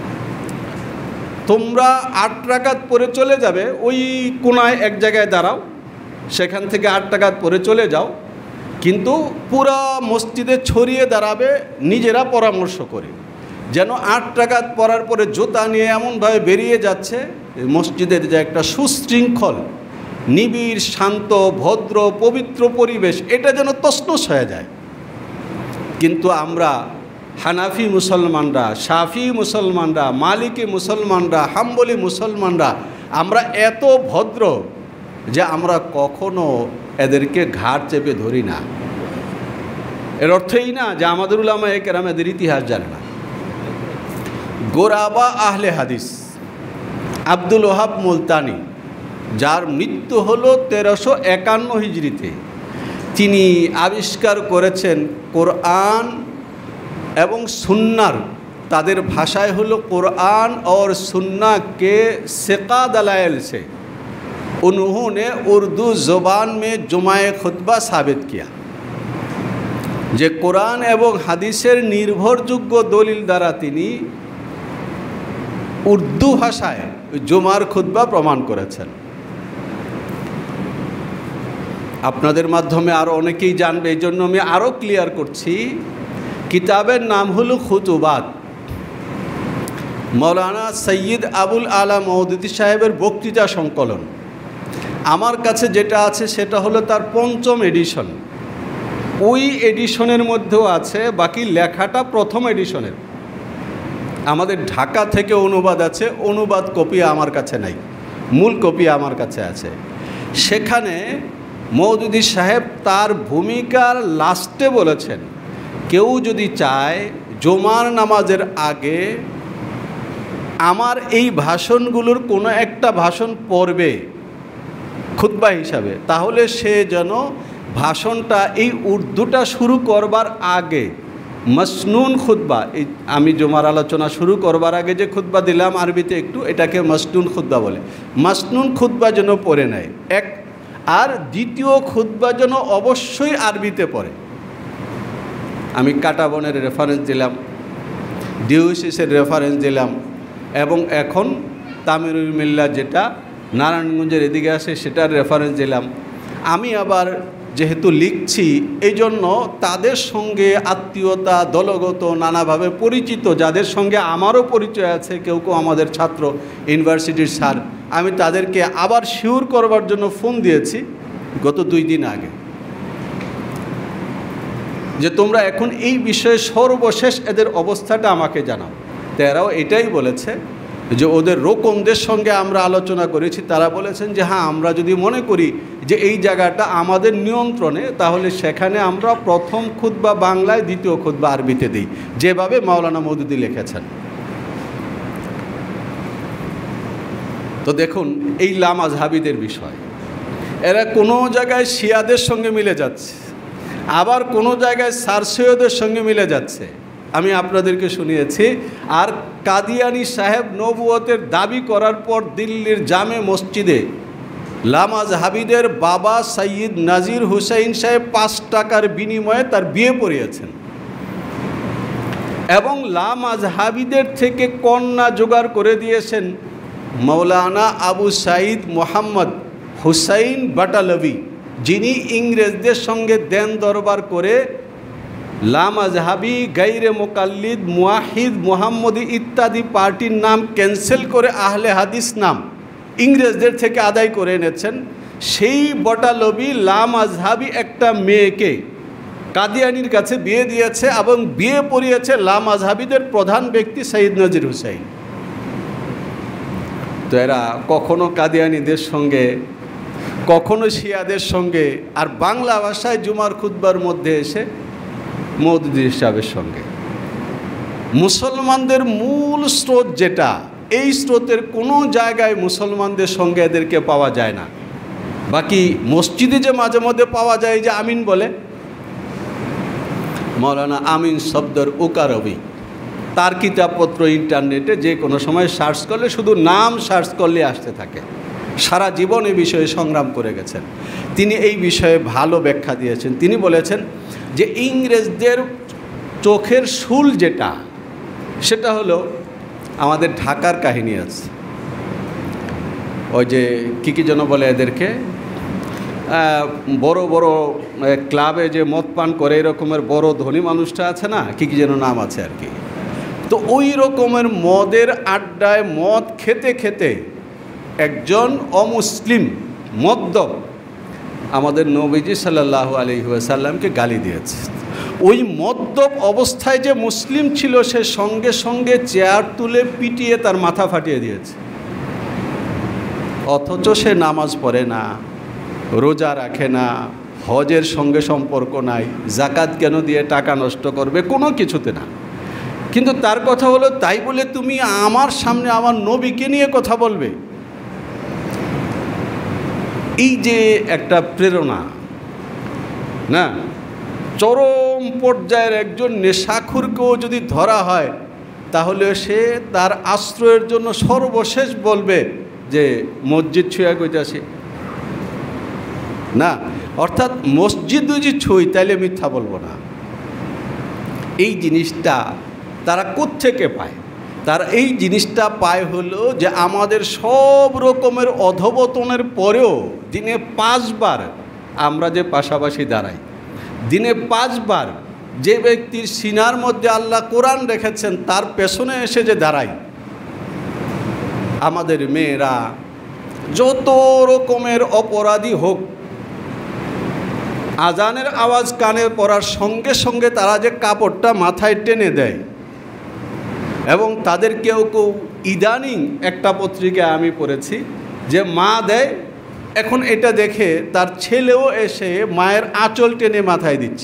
তোমরা আট রাকাত পরে চলে যাবে, ওই কোনায় এক জায়গায় দাঁড়াও, সেখান থেকে আট রাকাত পরে চলে যাও, কিন্তু পুরা মসজিদে ছড়িয়ে দাঁড়াবে নিজেরা পরামর্শ করে, যেন আট রাকাত পরার পরে জুতা নিয়ে এমনভাবে বেরিয়ে যাচ্ছে মসজিদের যে একটা সুশৃঙ্খল নিবিড় শান্ত ভদ্র পবিত্র পরিবেশ, এটা যেন তছনছ হয়ে যায়। কিন্তু আমরা হানাফি মুসলমানরা, শাফি মুসলমানরা, মালিকি মুসলমানরা, হাম্বলি মুসলমানরা, আমরা এত ভদ্র যে আমরা কখনো এদেরকে ঘাট চেপে ধরি না। এর অর্থ এই না যে আমাদের উলামায়ে কেরাম এদের ইতিহাস জানে না। গোরাবা আহলে হাদিস আব্দুল ওহাব মুলতানি, যার মৃত্যু হলো তেরোশো একান্ন হিজরিতে, তিনি আবিষ্কার করেছেন কোরআন এবং সুন্নার, তাদের ভাষায় হলো কোরআন और सुन्ना के सिका दलाइल से उन्होंने उर्दू ज़ुबान में जुमाए खुतबा साबित किया যে কোরআন এবং হাদিসের নির্ভরযোগ্য দলিল দ্বারা তিনি উর্দু ভাষায় জুমার খুতবা প্রমাণ করেছেন। আপনাদের মাধ্যমে আরও অনেকেই জানবে, এই জন্য আমি আরও ক্লিয়ার করছি। কিতাবের নাম হলো খুতুবাত, মৌলানা সৈয়দ আবুল আলা মওদুদি সাহেবের বক্তৃতা সংকলন। আমার কাছে যেটা আছে সেটা হলো তার পঞ্চম এডিশন। ওই এডিশনের মধ্যেও আছে, বাকি লেখাটা প্রথম এডিশনের। আমাদের ঢাকা থেকে অনুবাদ আছে, অনুবাদ কপি আমার কাছে নাই, মূল কপি আমার কাছে আছে। সেখানে মওদুদি সাহেব তার ভূমিকার লাস্টে বলেছেন, কেউ যদি চায় জুমার নামাজের আগে আমার এই ভাষণগুলোর কোনো একটা ভাষণ পড়বে খুতবা হিসাবে, তাহলে সে যেন ভাষণটা এই উর্দুটা শুরু করবার আগে মসনুন খুতবা, এই আমি জুমার আলোচনা শুরু করবার আগে যে খুতবা দিলাম আরবিতে একটু, এটাকে মসনুন খুতবা বলে, মসনুন খুতবা যেন পড়ে নেয় এক। আর দ্বিতীয় খুতবা যেন অবশ্যই আরবিতে পড়ে। আমি কাটাবনের রেফারেন্স দিলাম, ডিওসিসের রেফারেন্স দিলাম, এবং এখন তামিরুল মিল্লা যেটা নারায়ণগঞ্জের এদিকে আসে সেটার রেফারেন্স দিলাম। আমি আবার যেহেতু লিখছি এই জন্য তাদের সঙ্গে আত্মীয়তা দলগত নানাভাবে পরিচিত, যাদের সঙ্গে আমারও পরিচয় আছে, কেউ কেউ আমাদের ছাত্র ইউনিভার্সিটির স্যার, আমি তাদেরকে আবার শিওর করবার জন্য ফোন দিয়েছি গত দুই দিন আগে। যে তোমরা এখন এই বিষয়ে সর্বশেষ এদের অবস্থাটা আমাকে জানাও। তো এরাও এটাই বলেছে যে ওদের রোকনদের সঙ্গে আমরা আলোচনা করেছি, তারা বলেছেন যে হ্যাঁ, আমরা যদি মনে করি যে এই জায়গাটা আমাদের নিয়ন্ত্রণে, তাহলে সেখানে আমরা প্রথম খুতবা বাংলায়, দ্বিতীয় খুতবা আরবিতে দিই, যেভাবে মাওলানা মওদুদী লিখেছেন। তো দেখুন এই লামাযহাবীদের বিষয়, এরা কোনো জায়গায় শিয়াদের সঙ্গে মিলে যাচ্ছে, আবার কোনো জায়গায় সার সৈয়দের সঙ্গে মিলে যাচ্ছে। আমি আপনাদেরকে শুনিয়েছি। আর কাদিয়ানী সাহেব নবুয়তের দাবি করার পর দিল্লির জামে মসজিদে লামাযহাবীদের বাবা সৈয়দ নাজির হুসাইন সাহেব পাঁচ টাকার বিনিময়ে তার বিয়ে পড়িয়েছেন এবং লামাযহাবীদের থেকে কন্যা জোগাড় করে দিয়েছেন মৌলানা আবু সাঈদ মোহাম্মদ হুসাইন বাটালভি, যিনি ইংরেজদের সঙ্গে দেন দরবার করে লামাযহাবী, গাইরে মোকাল্লিদ, মুয়াহিদ, মুহাম্মদী ইত্যাদি পার্টির নাম ক্যান্সেল করে আহলে হাদিস নাম ইংরেজদের থেকে আদায় করে এনেছেন। সেই বাটালভি লামাযহাবী একটা মেয়েকে কাদিয়ানির কাছে বিয়ে দিয়েছে এবং বিয়ে পড়িয়েছে লামাযহাবীদের প্রধান ব্যক্তি সৈয়দ নাজির হুসাইন। তো এরা কখনো কাদিয়ানীদের সঙ্গে, কখনো শিয়াদের সঙ্গে, আর বাংলা ভাষায় জুমার খুতবার মধ্যে এসে মওদুদী সাহেবের সঙ্গে। মুসলমানদের মূল স্রোত যেটা, এই স্রোতের কোনো জায়গায় মুসলমানদের সঙ্গে এদেরকে পাওয়া যায় না। বাকি মসজিদে যে মাঝে মধ্যে পাওয়া যায় যে আমিন বলে, মৌলানা আমিন শব্দের উকারবি, তার কিতাবপত্র ইন্টারনেটে যে কোনো সময় সার্চ করলে, শুধু নাম সার্চ করলে আসতে থাকে। সারা জীবন এই বিষয়ে সংগ্রাম করে গেছেন। তিনি এই বিষয়ে ভালো ব্যাখ্যা দিয়েছেন। তিনি বলেছেন যে ইংরেজদের চোখের শুল যেটা, সেটা হলো আমাদের ঢাকার কাহিনী আছে। ওই যে কী কী যেন বলে এদেরকে, বড় বড় ক্লাবে যে মদ পান করে এরকমের বড় ধনী মানুষটা আছে না, কী কী যেন নাম আছে আর কি। তো ওই রকমের মদের আড্ডায় মদ খেতে খেতে একজন অমুসলিম মদ্যপ আমাদের নবীজি সাল্লাল্লাহু আলাইহি ওয়াসাল্লামকে গালি দিয়েছে। ওই মদ্যপ অবস্থায় যে মুসলিম ছিল, সে সঙ্গে সঙ্গে চেয়ার তুলে পিটিয়ে তার মাথা ফাটিয়ে দিয়েছে। অথচ সে নামাজ পড়ে না, রোজা রাখে না, হজের সঙ্গে সম্পর্ক নাই, জাকাত কেন দিয়ে টাকা নষ্ট করবে, কোনো কিছুতে না। কিন্তু তার কথা হলো, তাই বলে তুমি আমার সামনে আমার নবীকে নিয়ে কথা বলবে? এই যে একটা প্রেরণা না, চরম পর্যায়ের একজন নেশাখোরকেও যদি ধরা হয়, তাহলে সে তার আশ্রয়ের জন্য সর্বশেষ বলবে যে মসজিদ ছুঁয়া কইতাছি না, অর্থাৎ মসজিদ যদি ছুঁই তাইলে মিথ্যা বলবো না। এই জিনিসটা তারা কোত্থেকে পায়? তারা এই জিনিসটা পায় হলো যে আমাদের সব রকমের অধবতনের পরেও দিনে পাঁচবার আমরা যে পাশাপাশি দাঁড়াই, দিনে পাঁচবার যে ব্যক্তির সিনার মধ্যে আল্লাহ কোরআন রেখেছেন তার পেছনে এসে যে দাঁড়াই, আমাদের মেয়েরা যত রকমের অপরাধী হোক, আজানের আওয়াজ কানে পড়ার সঙ্গে সঙ্গে তারা যে কাপড়টা মাথায় টেনে দেয়, এবং তাদের কেউ কেউ ইদানিং একটা পত্রিকায় আমি পড়েছি যে মা দেয়, এখন এটা দেখে তার ছেলেও এসে মায়ের আঁচল টেনে মাথায় দিচ্ছে।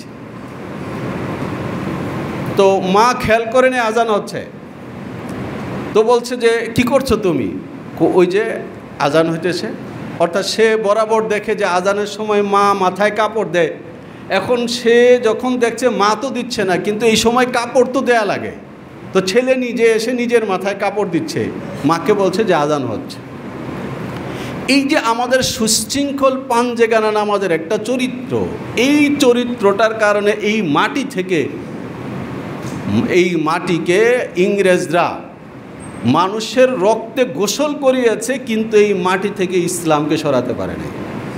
তো মা খেয়াল করে নিয়ে আজান হচ্ছে, তো বলছে যে কি করছো তুমি? ওই যে আজান হইতেছে। অর্থাৎ সে বরাবর দেখে যে আজানের সময় মা মাথায় কাপড় দেয়। এখন সে যখন দেখছে মা তো দিচ্ছে না, কিন্তু এই সময় কাপড় তো দেয়া লাগে, তো ছেলে নিজে এসে নিজের মাথায় কাপড় দিচ্ছে, মাকে বলছে যে আজান হচ্ছে। এই যে আমাদের সুশৃঙ্খল পাঞ্জেগানা নামাজের একটা চরিত্র, এই চরিত্রটার কারণে এই মাটি থেকে, এই মাটিকে ইংরেজরা মানুষের রক্তে গোসল করিয়েছে, কিন্তু এই মাটি থেকে ইসলামকে সরাতে পারেনি।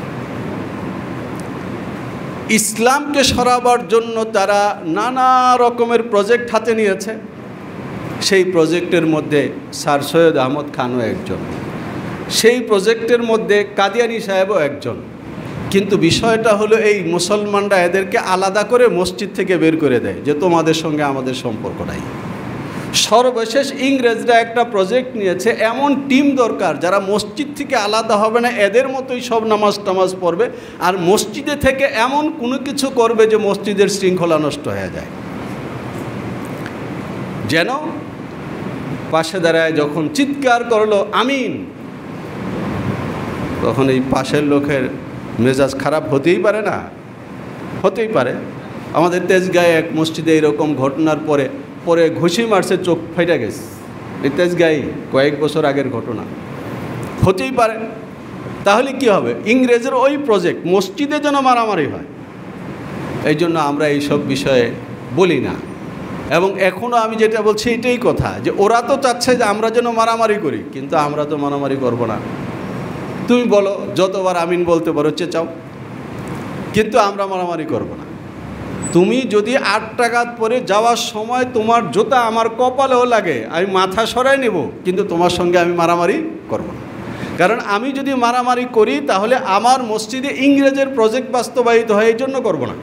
ইসলামকে সরাবার জন্য তারা নানা রকমের প্রজেক্ট হাতে নিয়েছে। সেই প্রজেক্টের মধ্যে স্যার সৈয়দ আহমদ খানও একজন, সেই প্রজেক্টের মধ্যে কাদিয়ানী সাহেবও একজন। কিন্তু বিষয়টা হলো এই মুসলমানরা এদেরকে আলাদা করে মসজিদ থেকে বের করে দেয় যে তোমাদের সঙ্গে আমাদের সম্পর্ক নাই। সর্বশেষ ইংরেজরা একটা প্রজেক্ট নিয়েছে, এমন টিম দরকার যারা মসজিদ থেকে আলাদা হবে না, এদের মতোই সব নামাজ টামাজ পড়বে, আর মসজিদে থেকে এমন কোনো কিছু করবে যে মসজিদের শৃঙ্খলা নষ্ট হয়ে যায়। যেন পাশে দাঁড়ায় যখন চিৎকার করলো আমিন, তখন এই পাশের লোকের মেজাজ খারাপ হতেই পারে না? হতেই পারে। আমাদের তেজগাঁয়ে এক মসজিদে এরকম ঘটনার পরে পরে ঘুষি মারছে, চোখ ফেটে গেছে। এই তেজগাঁয়ে কয়েক বছর আগের ঘটনা, হতেই পারে। তাহলে কি হবে? ইংরেজের ওই প্রজেক্ট মসজিদে যেন মারামারি হয়, এই জন্য আমরা এইসব বিষয়ে বলি না। এবং এখনও আমি যেটা বলছি এটাই কথা, যে ওরা তো চাচ্ছে যে আমরা যেন মারামারি করি, কিন্তু আমরা তো মারামারি করব না। তুমি বলো, যতবার আমিন বলতে পারো চেঁচাও, কিন্তু আমরা মারামারি করব না। তুমি যদি আট টাকাত পরে যাওয়ার সময় তোমার জুতা আমার কপালেও লাগে, আমি মাথা সরাই নেব, কিন্তু তোমার সঙ্গে আমি মারামারি করব না। কারণ আমি যদি মারামারি করি তাহলে আমার মসজিদে ইংরেজের প্রজেক্ট বাস্তবায়িত হয়, এই জন্য করব না।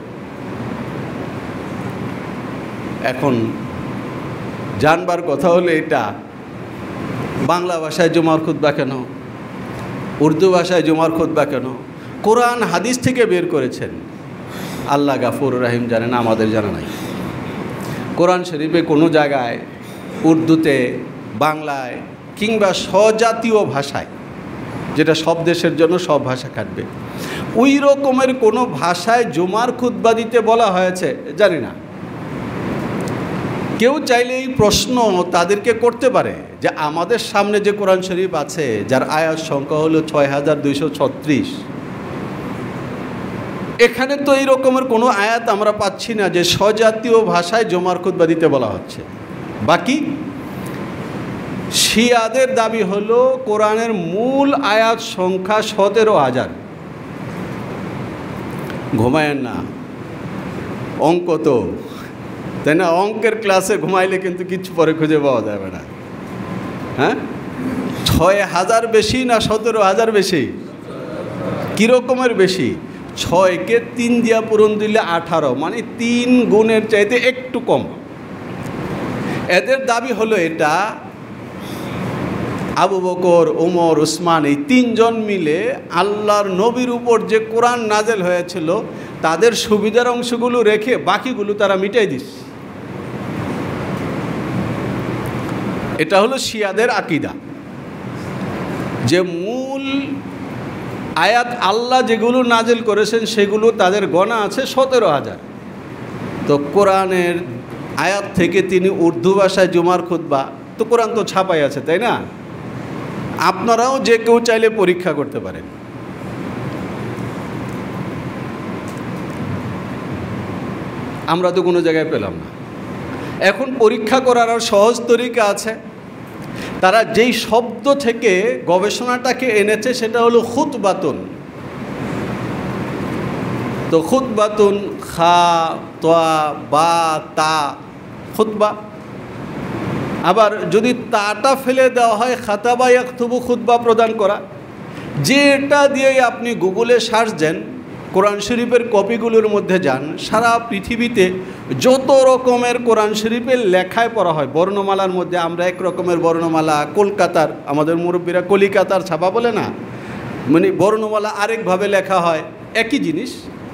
এখন জানবার কথা হলো এটা, বাংলা ভাষায় জুমার খুতবা কেন, উর্দু ভাষায় জুমার খুতবা কেন? কোরআন হাদিস থেকে বের করেছেন, আল্লাহ গাফুর রাহিম জানেন, আমাদের জানা নাই। কোরআন শরীফে কোনো জায়গায় উর্দুতে, বাংলায় কিংবা স্বজাতীয় ভাষায়, যেটা সব দেশের জন্য সব ভাষা কাটবে, ওই রকমের কোনো ভাষায় জুমার খুতবা দিতে বলা হয়েছে জানি না। কেউ চাইলে এই প্রশ্ন তাদেরকে করতে পারে যে আমাদের সামনে যে কোরআন শরীফ আছে, যার আয়াত সংখ্যা হলো ছয় হাজার দুইশো ছত্রিশ, এখানে তো এই রকমের কোনো আয়াত আমরা পাচ্ছি না যে স্বজাতীয় ভাষায় জুমার খুতবা দিতে বলা হচ্ছে। বাকি শিয়াদের দাবি হলো কোরআনের মূল আয়াত সংখ্যা সতেরো হাজার। ঘুমায়েন না, অঙ্ক তো, তাই না? অঙ্কের ক্লাসে ঘুমাইলে কিন্তু কিছু পরে খুঁজে পাওয়া যাবে না। হ্যাঁ, ছয় হাজার বেশি না সতেরো হাজার বেশি? কীরকমের বেশি? ছয়কে তিন দিয়া পূরণ দিলে আঠারো, মানে তিন গুণের চাইতে একটু কম। এদের দাবি হলো এটা, আবু বকর, ওমর, উসমান এই তিনজন মিলে আল্লাহর নবীর উপর যে কোরআন নাজেল হয়েছিল তাদের সুবিধার অংশগুলো রেখে বাকিগুলো তারা মিটাই দিচ্ছে। এটা হলো শিয়াদের আকীদা, যে মূল আয়াত আল্লাহ যেগুলো নাজেল করেছেন সেগুলো তাদের গণা আছে সতেরো হাজার। তো কোরআনের আয়াত থেকে তিনি উর্দু ভাষায় জুমার খুতবা, তো কোরআন তো ছাপাই আছে, তাই না? আপনারাও যে কেউ চাইলে পরীক্ষা করতে পারেন। আমরা তো কোনো জায়গায় পেলাম না। এখন পরীক্ষা করার আর সহজ তরিকা আছে। তারা যেই শব্দ থেকে গবেষণাটাকে এনেছে সেটা হলো খুতবাতুন। তো খুতবাতুন, খা, তোয়া, বা, তা, খুতবা। আবার যদি তাটা ফেলে দেওয়া হয়, খাতাবা ইয়াকতুবু, খুতবা প্রদান করা। যেটা দিয়েই আপনি গুগলে সার্চ দেন, কোরআন শরীফের কপিগুলোর মধ্যে যান, সারা পৃথিবীতে যত রকমের কোরআন শরীফের লেখায় পড়া হয়, বর্ণমালার মধ্যে আমরা এক রকমের বর্ণমালা, কলকাতার আমাদের মুরব্বীরা কলিকাতার ছাপা বলে না, মানে বর্ণমালা আরেকভাবে লেখা হয়, একই জিনিস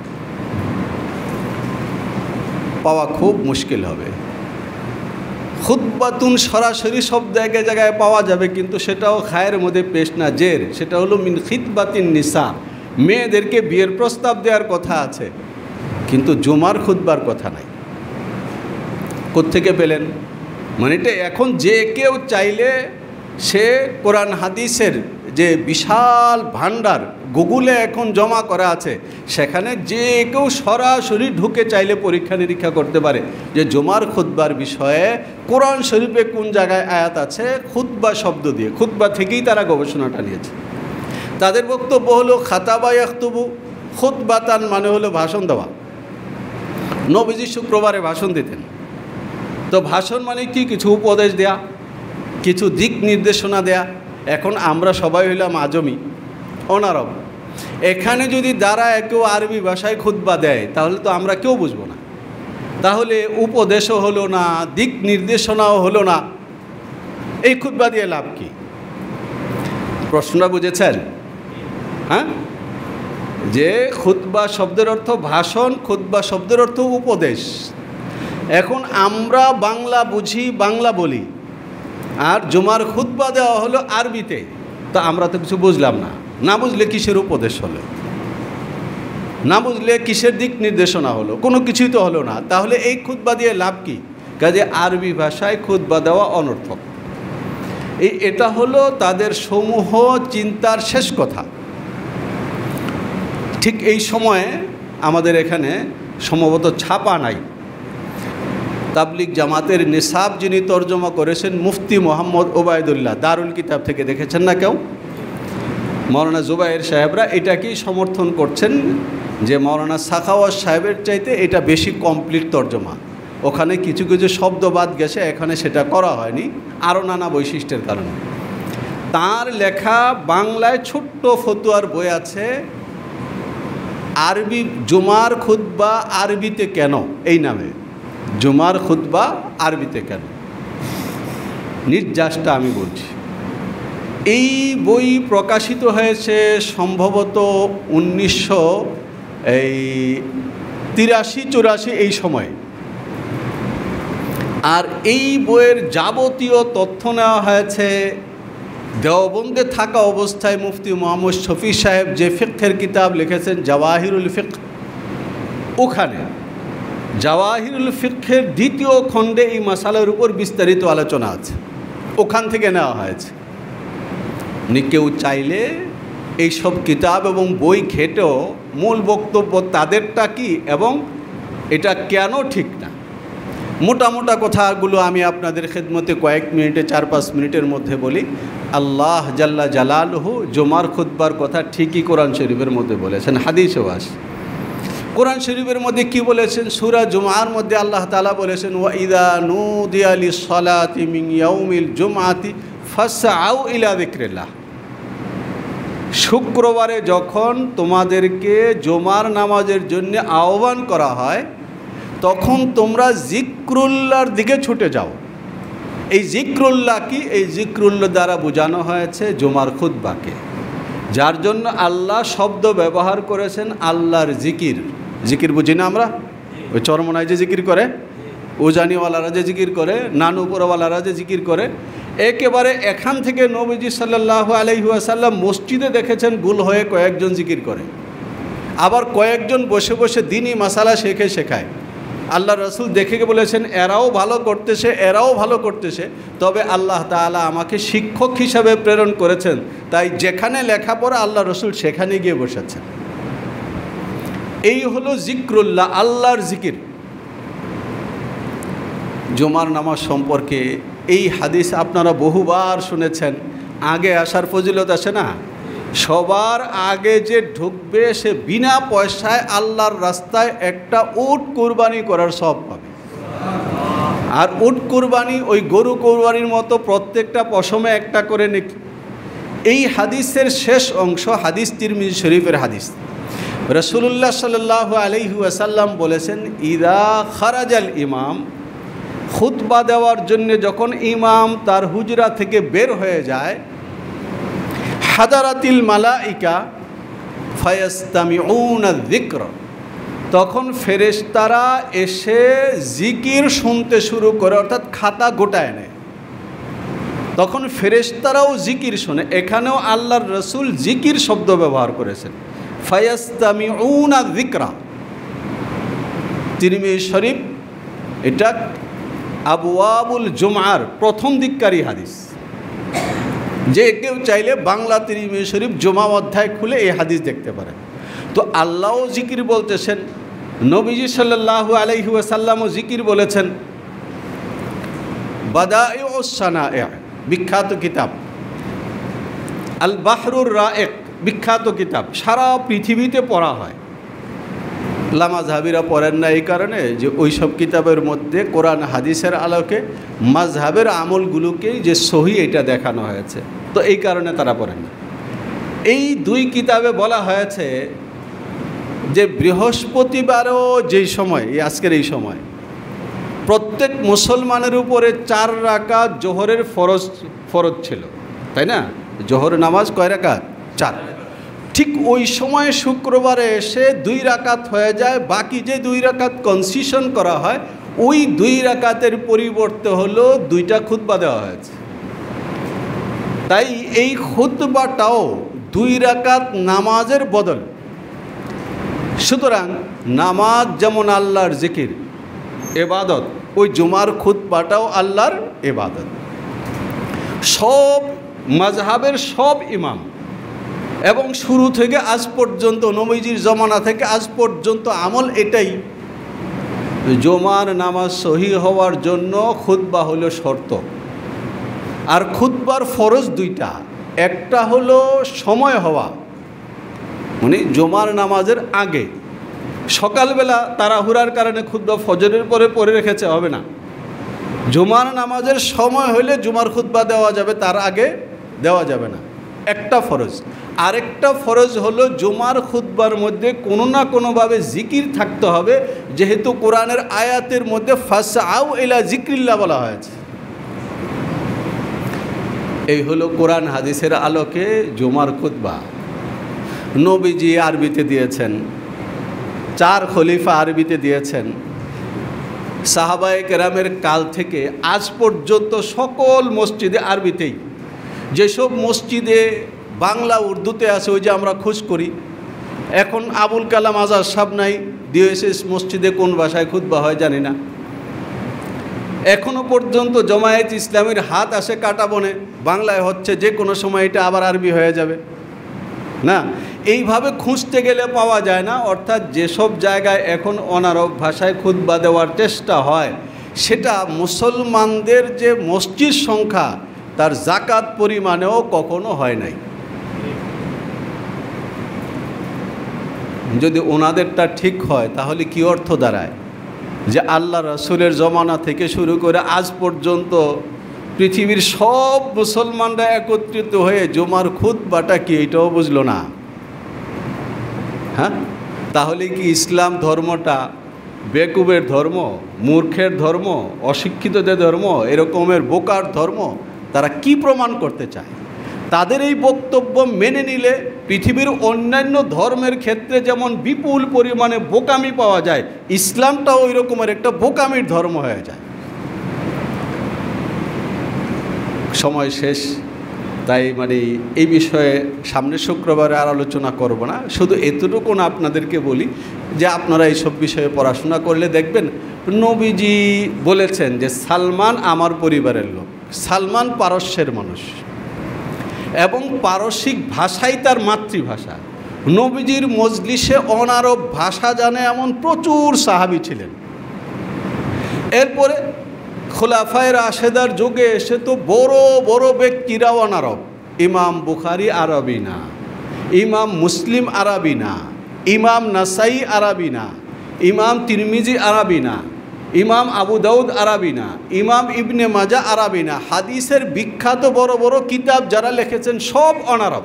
পাওয়া খুব মুশকিল হবে। খুতবাতুন সরাসরি সব জায়গায় জায়গায় পাওয়া যাবে, কিন্তু সেটাও খায়ের মধ্যে পেশ না, জের, সেটা হলো মিন খিতবাতিন নিসা, মেয়েদেরকে বিয়ের প্রস্তাব দেওয়ার কথা আছে, কিন্তু জুমার খুতবার কথা নাই। কোত্থেকে পেলেন? মানে এটা এখন যে কেউ চাইলে সে কোরআন হাদিসের যে বিশাল ভান্ডার গুগলে এখন জমা করা আছে, সেখানে যে কেউ সরাসরি ঢুকে চাইলে পরীক্ষা নিরীক্ষা করতে পারে যে জুমার খুতবার বিষয়ে কোরআন শরীফে কোন জায়গায় আয়াত আছে খুতবা শব্দ দিয়ে। খুতবা থেকেই তারা গবেষণাটা নিয়েছে। তাদের বক্তব্য হলো খাতাবা ইয়াখতুবু, খুতবাতান মানে হলো ভাষণ দেওয়া। নবীজি শুক্রবারে ভাষণ দিতেন, তো ভাষণ মানে কি? কিছু উপদেশ দেয়া, কিছু দিক নির্দেশনা দেয়া। এখন আমরা সবাই হইলাম আজমি, অনারব, এখানে যদি দাঁড়ায় কেউ আরবি ভাষায় খুতবা দেয় তাহলে তো আমরা কেউ বুঝবো না, তাহলে উপদেশও হলো না, দিক নির্দেশনাও হলো না, এই খুতবা দিয়ে লাভ কি? প্রশ্নটা বুঝেছেন? হ্যাঁ, যে খুতবা শব্দের অর্থ ভাষণ, খুতবা শব্দের অর্থ উপদেশ। এখন আমরা বাংলা বুঝি, বাংলা বলি, আর জুমার খুতবা দেওয়া হলো আরবিতে, তা আমরা তো কিছু বুঝলাম না। না বুঝলে কিসের উপদেশ হলো? না বুঝলে কিসের দিক নির্দেশনা হলো? কোনো কিছুই তো হলো না। তাহলে এই খুতবা দিয়ে লাভ কি? কাজে আরবি ভাষায় খুতবা দেওয়া অনর্থক। এই এটা হলো তাদের সমূহ চিন্তার শেষ কথা। ঠিক এই সময়ে আমাদের এখানে সম্ভবত ছাপা নাই, তাবলিগ জামাতের নিসাব যিনি তর্জমা করেছেন মুফতি মোহাম্মদ ওবায়দুল্লাহ, দারুল কিতাব থেকে দেখেছেন না কেউ? মৌলানা জুবাইর সাহেবরা এটাকেই সমর্থন করছেন যে মৌলানা সাখাওয়াত সাহেবের চাইতে এটা বেশি কমপ্লিট তর্জমা। ওখানে কিছু কিছু শব্দ বাদ গেছে, এখানে সেটা করা হয়নি আরও নানা বৈশিষ্ট্যের কারণে। তার লেখা বাংলায় ছোট্ট ফতুয়ার বই আছে, আরবি জুমার খুতবা আরবিতে কেন, এই নামে, জুমার খুতবা আরবিতে কেন, নির্যাসটা আমি বলছি। এই বই প্রকাশিত হয়েছে সম্ভবত উনিশশো এই তিরাশি চুরাশি এই সময়ে। আর এই বইয়ের যাবতীয় তথ্য নেওয়া হয়েছে দেওবন্দে থাকা অবস্থায় মুফতি মোহাম্মদ শফি সাহেব যে ফিকহের কিতাব লিখেছেন জাওয়াহিরুল ফিকহ, ওখানে জাওয়াহিরুল ফিকহের দ্বিতীয় খণ্ডে এই মাসালার উপর বিস্তারিত আলোচনা আছে, ওখান থেকে নেওয়া হয়েছে। কেউ চাইলে এইসব কিতাব এবং বই ঘেটেও মূল বক্তব্য তাদেরটা কি এবং এটা কেন ঠিক না, মোটা মোটা কথাগুলো আমি আপনাদের খেদমতে কয়েক মিনিটে, চার পাঁচ মিনিটের মধ্যে বলি। আল্লাহ জাল্লা জালালহু জুমার খুতবার কথা ঠিকই কোরআন শরীফের মধ্যে বলেছেন, হাদিসও আছে। কোরআন শরীফের মধ্যে কি বলেছেন? সূরা জুমার মধ্যে আল্লাহ তাআলা বলেছেন, ওয়া ইযা নুদিয়া লিস-সালাতি মিন ইয়াউমিল জুমআতি ফাসআউ ইলা যিকরিল্লাহ। শুক্রবারে যখন তোমাদেরকে জুমার নামাজের জন্য আহ্বান করা হয় তখন তোমরা জিক্রুল্লাহর দিকে ছুটে যাও। এই জিক্রুল্লাহ কি? এই জিক্রুল্লাহ দ্বারা বোঝানো হয়েছে জুমার খুতবাকে, যার জন্য আল্লাহ শব্দ ব্যবহার করেছেন আল্লাহর জিকির। জিকির বুঝি না আমরা? ওই চরমনায় যে জিকির করে, উজানিওয়ালারা যে জিকির করে, নানুপুরওয়ালারা যে জিকির করে, একেবারে এখান থেকে নবীজি সাল্লাল্লাহু আলাইহি ওয়াসাল্লাম মসজিদে দেখেছেন গুল হয়ে কয়েকজন জিকির করে, আবার কয়েকজন বসে বসে দিনই মাসালা শেখে শেখায়। আল্লাহ রসুল দেখে বলেছেন এরাও ভালো করতেছে, এরাও ভালো করতেছে, তবে আল্লাহ তাআলা আমাকে শিক্ষক হিসাবে প্রেরণ করেছেন, তাই যেখানে লেখাপড়া আল্লাহ রসুল সেখানে গিয়ে বসেছেন। এই হলো জিক্রুল্লাহ, আল্লাহর জিকির। জুমার নামাজ সম্পর্কে এই হাদিস আপনারা বহুবার শুনেছেন। আগে আসার ফজিলত আছে না? সবার আগে যে ঢুকবে সে বিনা পয়সায় আল্লাহর রাস্তায় একটা উট কুরবানি করার সওয়াব পাবে। আর উট কুরবানি ওই গরু কুরবানির মতো প্রত্যেকটা পশমে একটা করে নেকি। এই হাদিসের শেষ অংশ হাদিস তিরমিজি শরীফের হাদিস। রাসূলুল্লাহ সাল্লাল্লাহু আলাইহি ওয়াসাল্লাম বলেছেন, ইদা খারাজাল ইমাম, খুতবা দেওয়ার জন্য যখন ইমাম তার হুজরা থেকে বের হয়ে যায়, হাদারাতিল মালাইকা ফায়াস্তামিউনা যিকর, তখন ফেরেশতারা এসে জিকির শুনতে শুরু করে, অর্থাৎ খাতা গোটায় নেয়। তখন ফেরেশতারাও জিকির শোনে। এখানেও আল্লাহর রসুল জিকির শব্দ ব্যবহার করেছেন, ফায়াস্তামিউনা যিকরা। তিরমিজি শরীফ, এটা আবওয়াবুল জুমআর প্রথম দিককারী হাদিস। যে কেউ চাইলে বাংলা তিরমিজি শরীফ জুমা অধ্যায় খুলে এই হাদিস দেখতে পারেন। তো আল্লাহও জিকির বলতেছেন, নবীজি সাল্লাল্লাহু আলাইহি ওয়াসাল্লামও জিকির বলেছেন। বাদাইউস সানায়ে বিখ্যাত কিতাব, আল বাহরুর রায়েক বিখ্যাত কিতাব, সারা পৃথিবীতে পড়া হয়। লামাজহাবিরা পড়েন না এই কারণে যে ওই সব কিতাবের মধ্যে কোরআন হাদিসের আলোকে মাযহাবের আমলগুলোকেই যে সহি এটা দেখানো হয়েছে, তো এই কারণে তারা পড়েন না। এই দুই কিতাবে বলা হয়েছে যে বৃহস্পতিবারও যেই সময়, এই আজকের এই সময় প্রত্যেক মুসলমানের উপরে চার রাকাত জোহরের ফরজ ফরজ ছিল, তাই না? জোহর নামাজ কয় রাকাত? চার। ঠিক ওই সময় শুক্রবারে এসে দুই রাকাত হয়ে যায়, বাকি যে দুই রাকাত কনসিশন করা হয় ওই দুই রাকাতের পরিবর্তে হলো দুইটা খুতবা দেওয়া হয়েছে। তাই এই খুতবাটাও দুই রাকাত নামাজের বদল। সুতরাং নামাজ যেমন আল্লাহর জিকির ইবাদত, ওই জুমার খুতবাটাও আল্লাহর ইবাদত। সব মাযহাবের সব ইমাম এবং শুরু থেকে আজ পর্যন্ত, নবীজির জমানা থেকে আজ পর্যন্ত আমল এটাই, জুমার নামাজ সহি হওয়ার জন্য খুতবা হলো শর্ত। আর খুতবার ফরজ দুইটা, একটা হলো সময় হওয়া, মানে জুমার নামাজের আগে, সকালবেলা তাড়াহুড়ার কারণে খুতবা ফজরের পরে পড়ে রেখেছে, হবে না। জুমার নামাজের সময় হলে জুমার খুতবা দেওয়া যাবে, তার আগে দেওয়া যাবে না, একটা ফরজ। আরেকটা ফরজ হলো জুমার খুতবার মধ্যে কোনো না কোনোভাবে জিকির থাকতে হবে, যেহেতু কোরআনের আয়াতের মধ্যে ফাসআউ ইলা জিক্রিল্লাহ বলা হয়েছে। এই হলো কোরআন হাদিসের আলোকে জুমার খুতবা। নবীজি আরবিতে দিয়েছেন, চার খলিফা আরবিতে দিয়েছেন, সাহাবায়ে কেরামের কাল থেকে আজ পর্যন্ত সকল মসজিদে আরবিতেই। যেসব মসজিদে বাংলা উর্দুতে আছে ওই যে আমরা খোঁজ করি, এখন আবুল কালাম আজাদ সাহেব নাই, ডিওএসএস মসজিদে কোন ভাষায় খুতবা হয় জানি না। এখনও পর্যন্ত জামায়াত ইসলামের হাত আসে কাটা বনে, বাংলায় হচ্ছে, যে কোনো সময় এটা আবার আরবি হয়ে যাবে না। এইভাবে খুঁজতে গেলে পাওয়া যায় না। অর্থাৎ যেসব জায়গায় এখন অনারব ভাষায় খুতবা দেওয়ার চেষ্টা হয়, সেটা মুসলমানদের যে মসজিদ সংখ্যা তার জাকাত পরিমাণেও কখনো হয় নাই। যদি ওনাদেরটা ঠিক হয় তাহলে কি অর্থ দাঁড়ায় যে আল্লাহ রাসূলের জমানা থেকে শুরু করে আজ পর্যন্ত পৃথিবীর সব মুসলমানরা একত্রিত হয়ে জুমার খুতবাটা কি এটাও বুঝলো না? হ্যাঁ, তাহলে কি ইসলাম ধর্মটা বেকুবের ধর্ম, মূর্খের ধর্ম, অশিক্ষিতদের ধর্ম, এরকমের বোকার ধর্ম? তারা কি প্রমাণ করতে চায়? তাদের এই বক্তব্য মেনে নিলে পৃথিবীর অন্যান্য ধর্মের ক্ষেত্রে যেমন বিপুল পরিমাণে বোকামি পাওয়া যায়, ইসলামটাও ওই রকমের একটা বোকামির ধর্ম হয়ে যায়। সময় শেষ, তাই মানে এই বিষয়ে সামনের শুক্রবারে আর আলোচনা করব না। শুধু এতটুকু না আপনাদেরকে বলি যে আপনারা এইসব বিষয়ে পড়াশোনা করলে দেখবেন নবীজি বলেছেন যে সালমান আমার পরিবারের লোক। সালমান পারস্যের মানুষ এবং পারসিক ভাষাই তার মাতৃভাষা। নবীজির মজলিসে অনারব ভাষা জানে এমন প্রচুর সাহাবী ছিলেন। এরপরে খোলাফায়ে রাশেদার যুগে এসে তো বড় বড় ব্যক্তিরাও অনারব। ইমাম বুখারী আরবি না, ইমাম মুসলিম আরবি না, ইমাম নাসাই আরবি না, ইমাম তিরমিজি আরবি না, ইমাম আবু দাউদ আরবি না, ইমাম ইবনে মাজা আরবি না। হাদিসের বিখ্যাত বড় বড় কিতাব যারা লিখেছেন সব অনারব।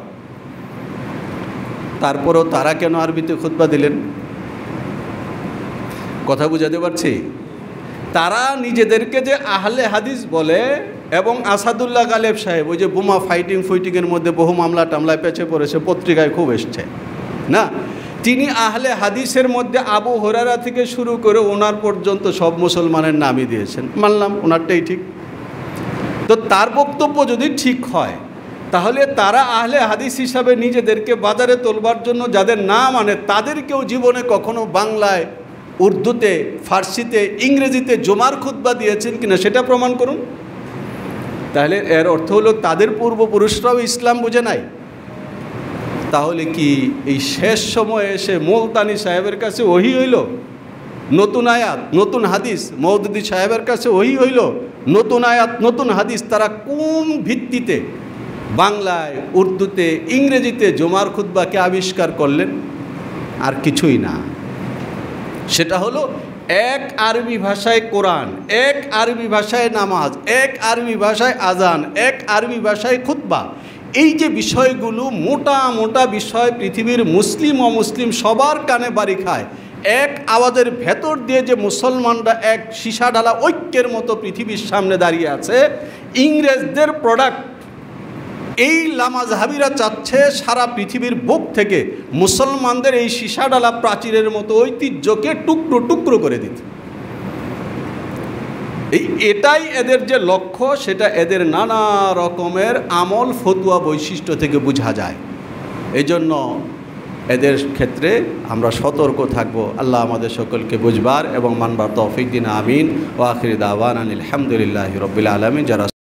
তারপরও তারা কেন আরবিতে খুতবা দিলেন? কথা বুঝাতে পারছি? তারা নিজেদেরকে যে আহলে হাদিস বলে, এবং আসাদুল্লাহ গালেব সাহেব ওই যে বোমা ফাইটিং ফুইটিংয়ের মধ্যে বহু মামলা টামলায় পেছে পড়েছে, পত্রিকায় খুব এসছে না, তিনি আহলে হাদিসের মধ্যে আবু হুরায়রা থেকে শুরু করে ওনার পর্যন্ত সব মুসলমানের নামই দিয়েছেন। মানলাম ওনারটাই ঠিক। তো তার বক্তব্য যদি ঠিক হয় তাহলে তারা আহলে হাদিস হিসাবে নিজেদেরকে বাজারে তোলবার জন্য যাদের নাম আনে তাদেরকেও জীবনে কখনো বাংলায়, উর্দুতে, ফার্সিতে, ইংরেজিতে জুমার খুতবা দিয়েছেন কিনা সেটা প্রমাণ করুন। তাহলে এর অর্থ হলো তাদের পূর্বপুরুষরাও ইসলাম বুঝে নাই। তাহলে কি এই শেষ সময়ে এসে মুলতানি সাহেবের কাছে ওহী হইল নতুন আয়াত নতুন হাদিস, মওদুদি সাহেবের কাছে ওহী হইল নতুন আয়াত নতুন হাদিস? তারা কোন ভিত্তিতে বাংলায়, উর্দুতে, ইংরেজিতে জুমার খুতবাকে আবিষ্কার করলেন? আর কিছুই না। সেটা হলো এক আরবি ভাষায় কোরআন, এক আরবি ভাষায় নামাজ, এক আরবি ভাষায় আজান, এক আরবি ভাষায় খুতবা। এই যে বিষয়গুলো মোটা মোটা বিষয় পৃথিবীর মুসলিম অমুসলিম সবার কানে বাড়ি খায়, এক আওয়াজের ভেতর দিয়ে যে মুসলমানরা এক সীসা ঢালা ঐক্যের মতো পৃথিবীর সামনে দাঁড়িয়ে আছে, ইংরেজদের প্রোডাক্ট এই লামাজহাবিরা চাচ্ছে সারা পৃথিবীর বুক থেকে মুসলমানদের এই সীসা ঢালা প্রাচীরের মতো ঐতিহ্যকে টুকরো টুকরো করে দিতে। এই এটাই এদের যে লক্ষ্য, সেটা এদের নানা রকমের আমল ফতুয়া বৈশিষ্ট্য থেকে বোঝা যায়। এই জন্য এদের ক্ষেত্রে আমরা সতর্ক থাকব। আল্লাহ আমাদের সকলকে বুঝবার এবং মানবার তৌফিক দিন, আমিন। ওয়া আখির দাওয়ানা আলহামদুলিল্লাহি রাব্বিল আলামিন। যারা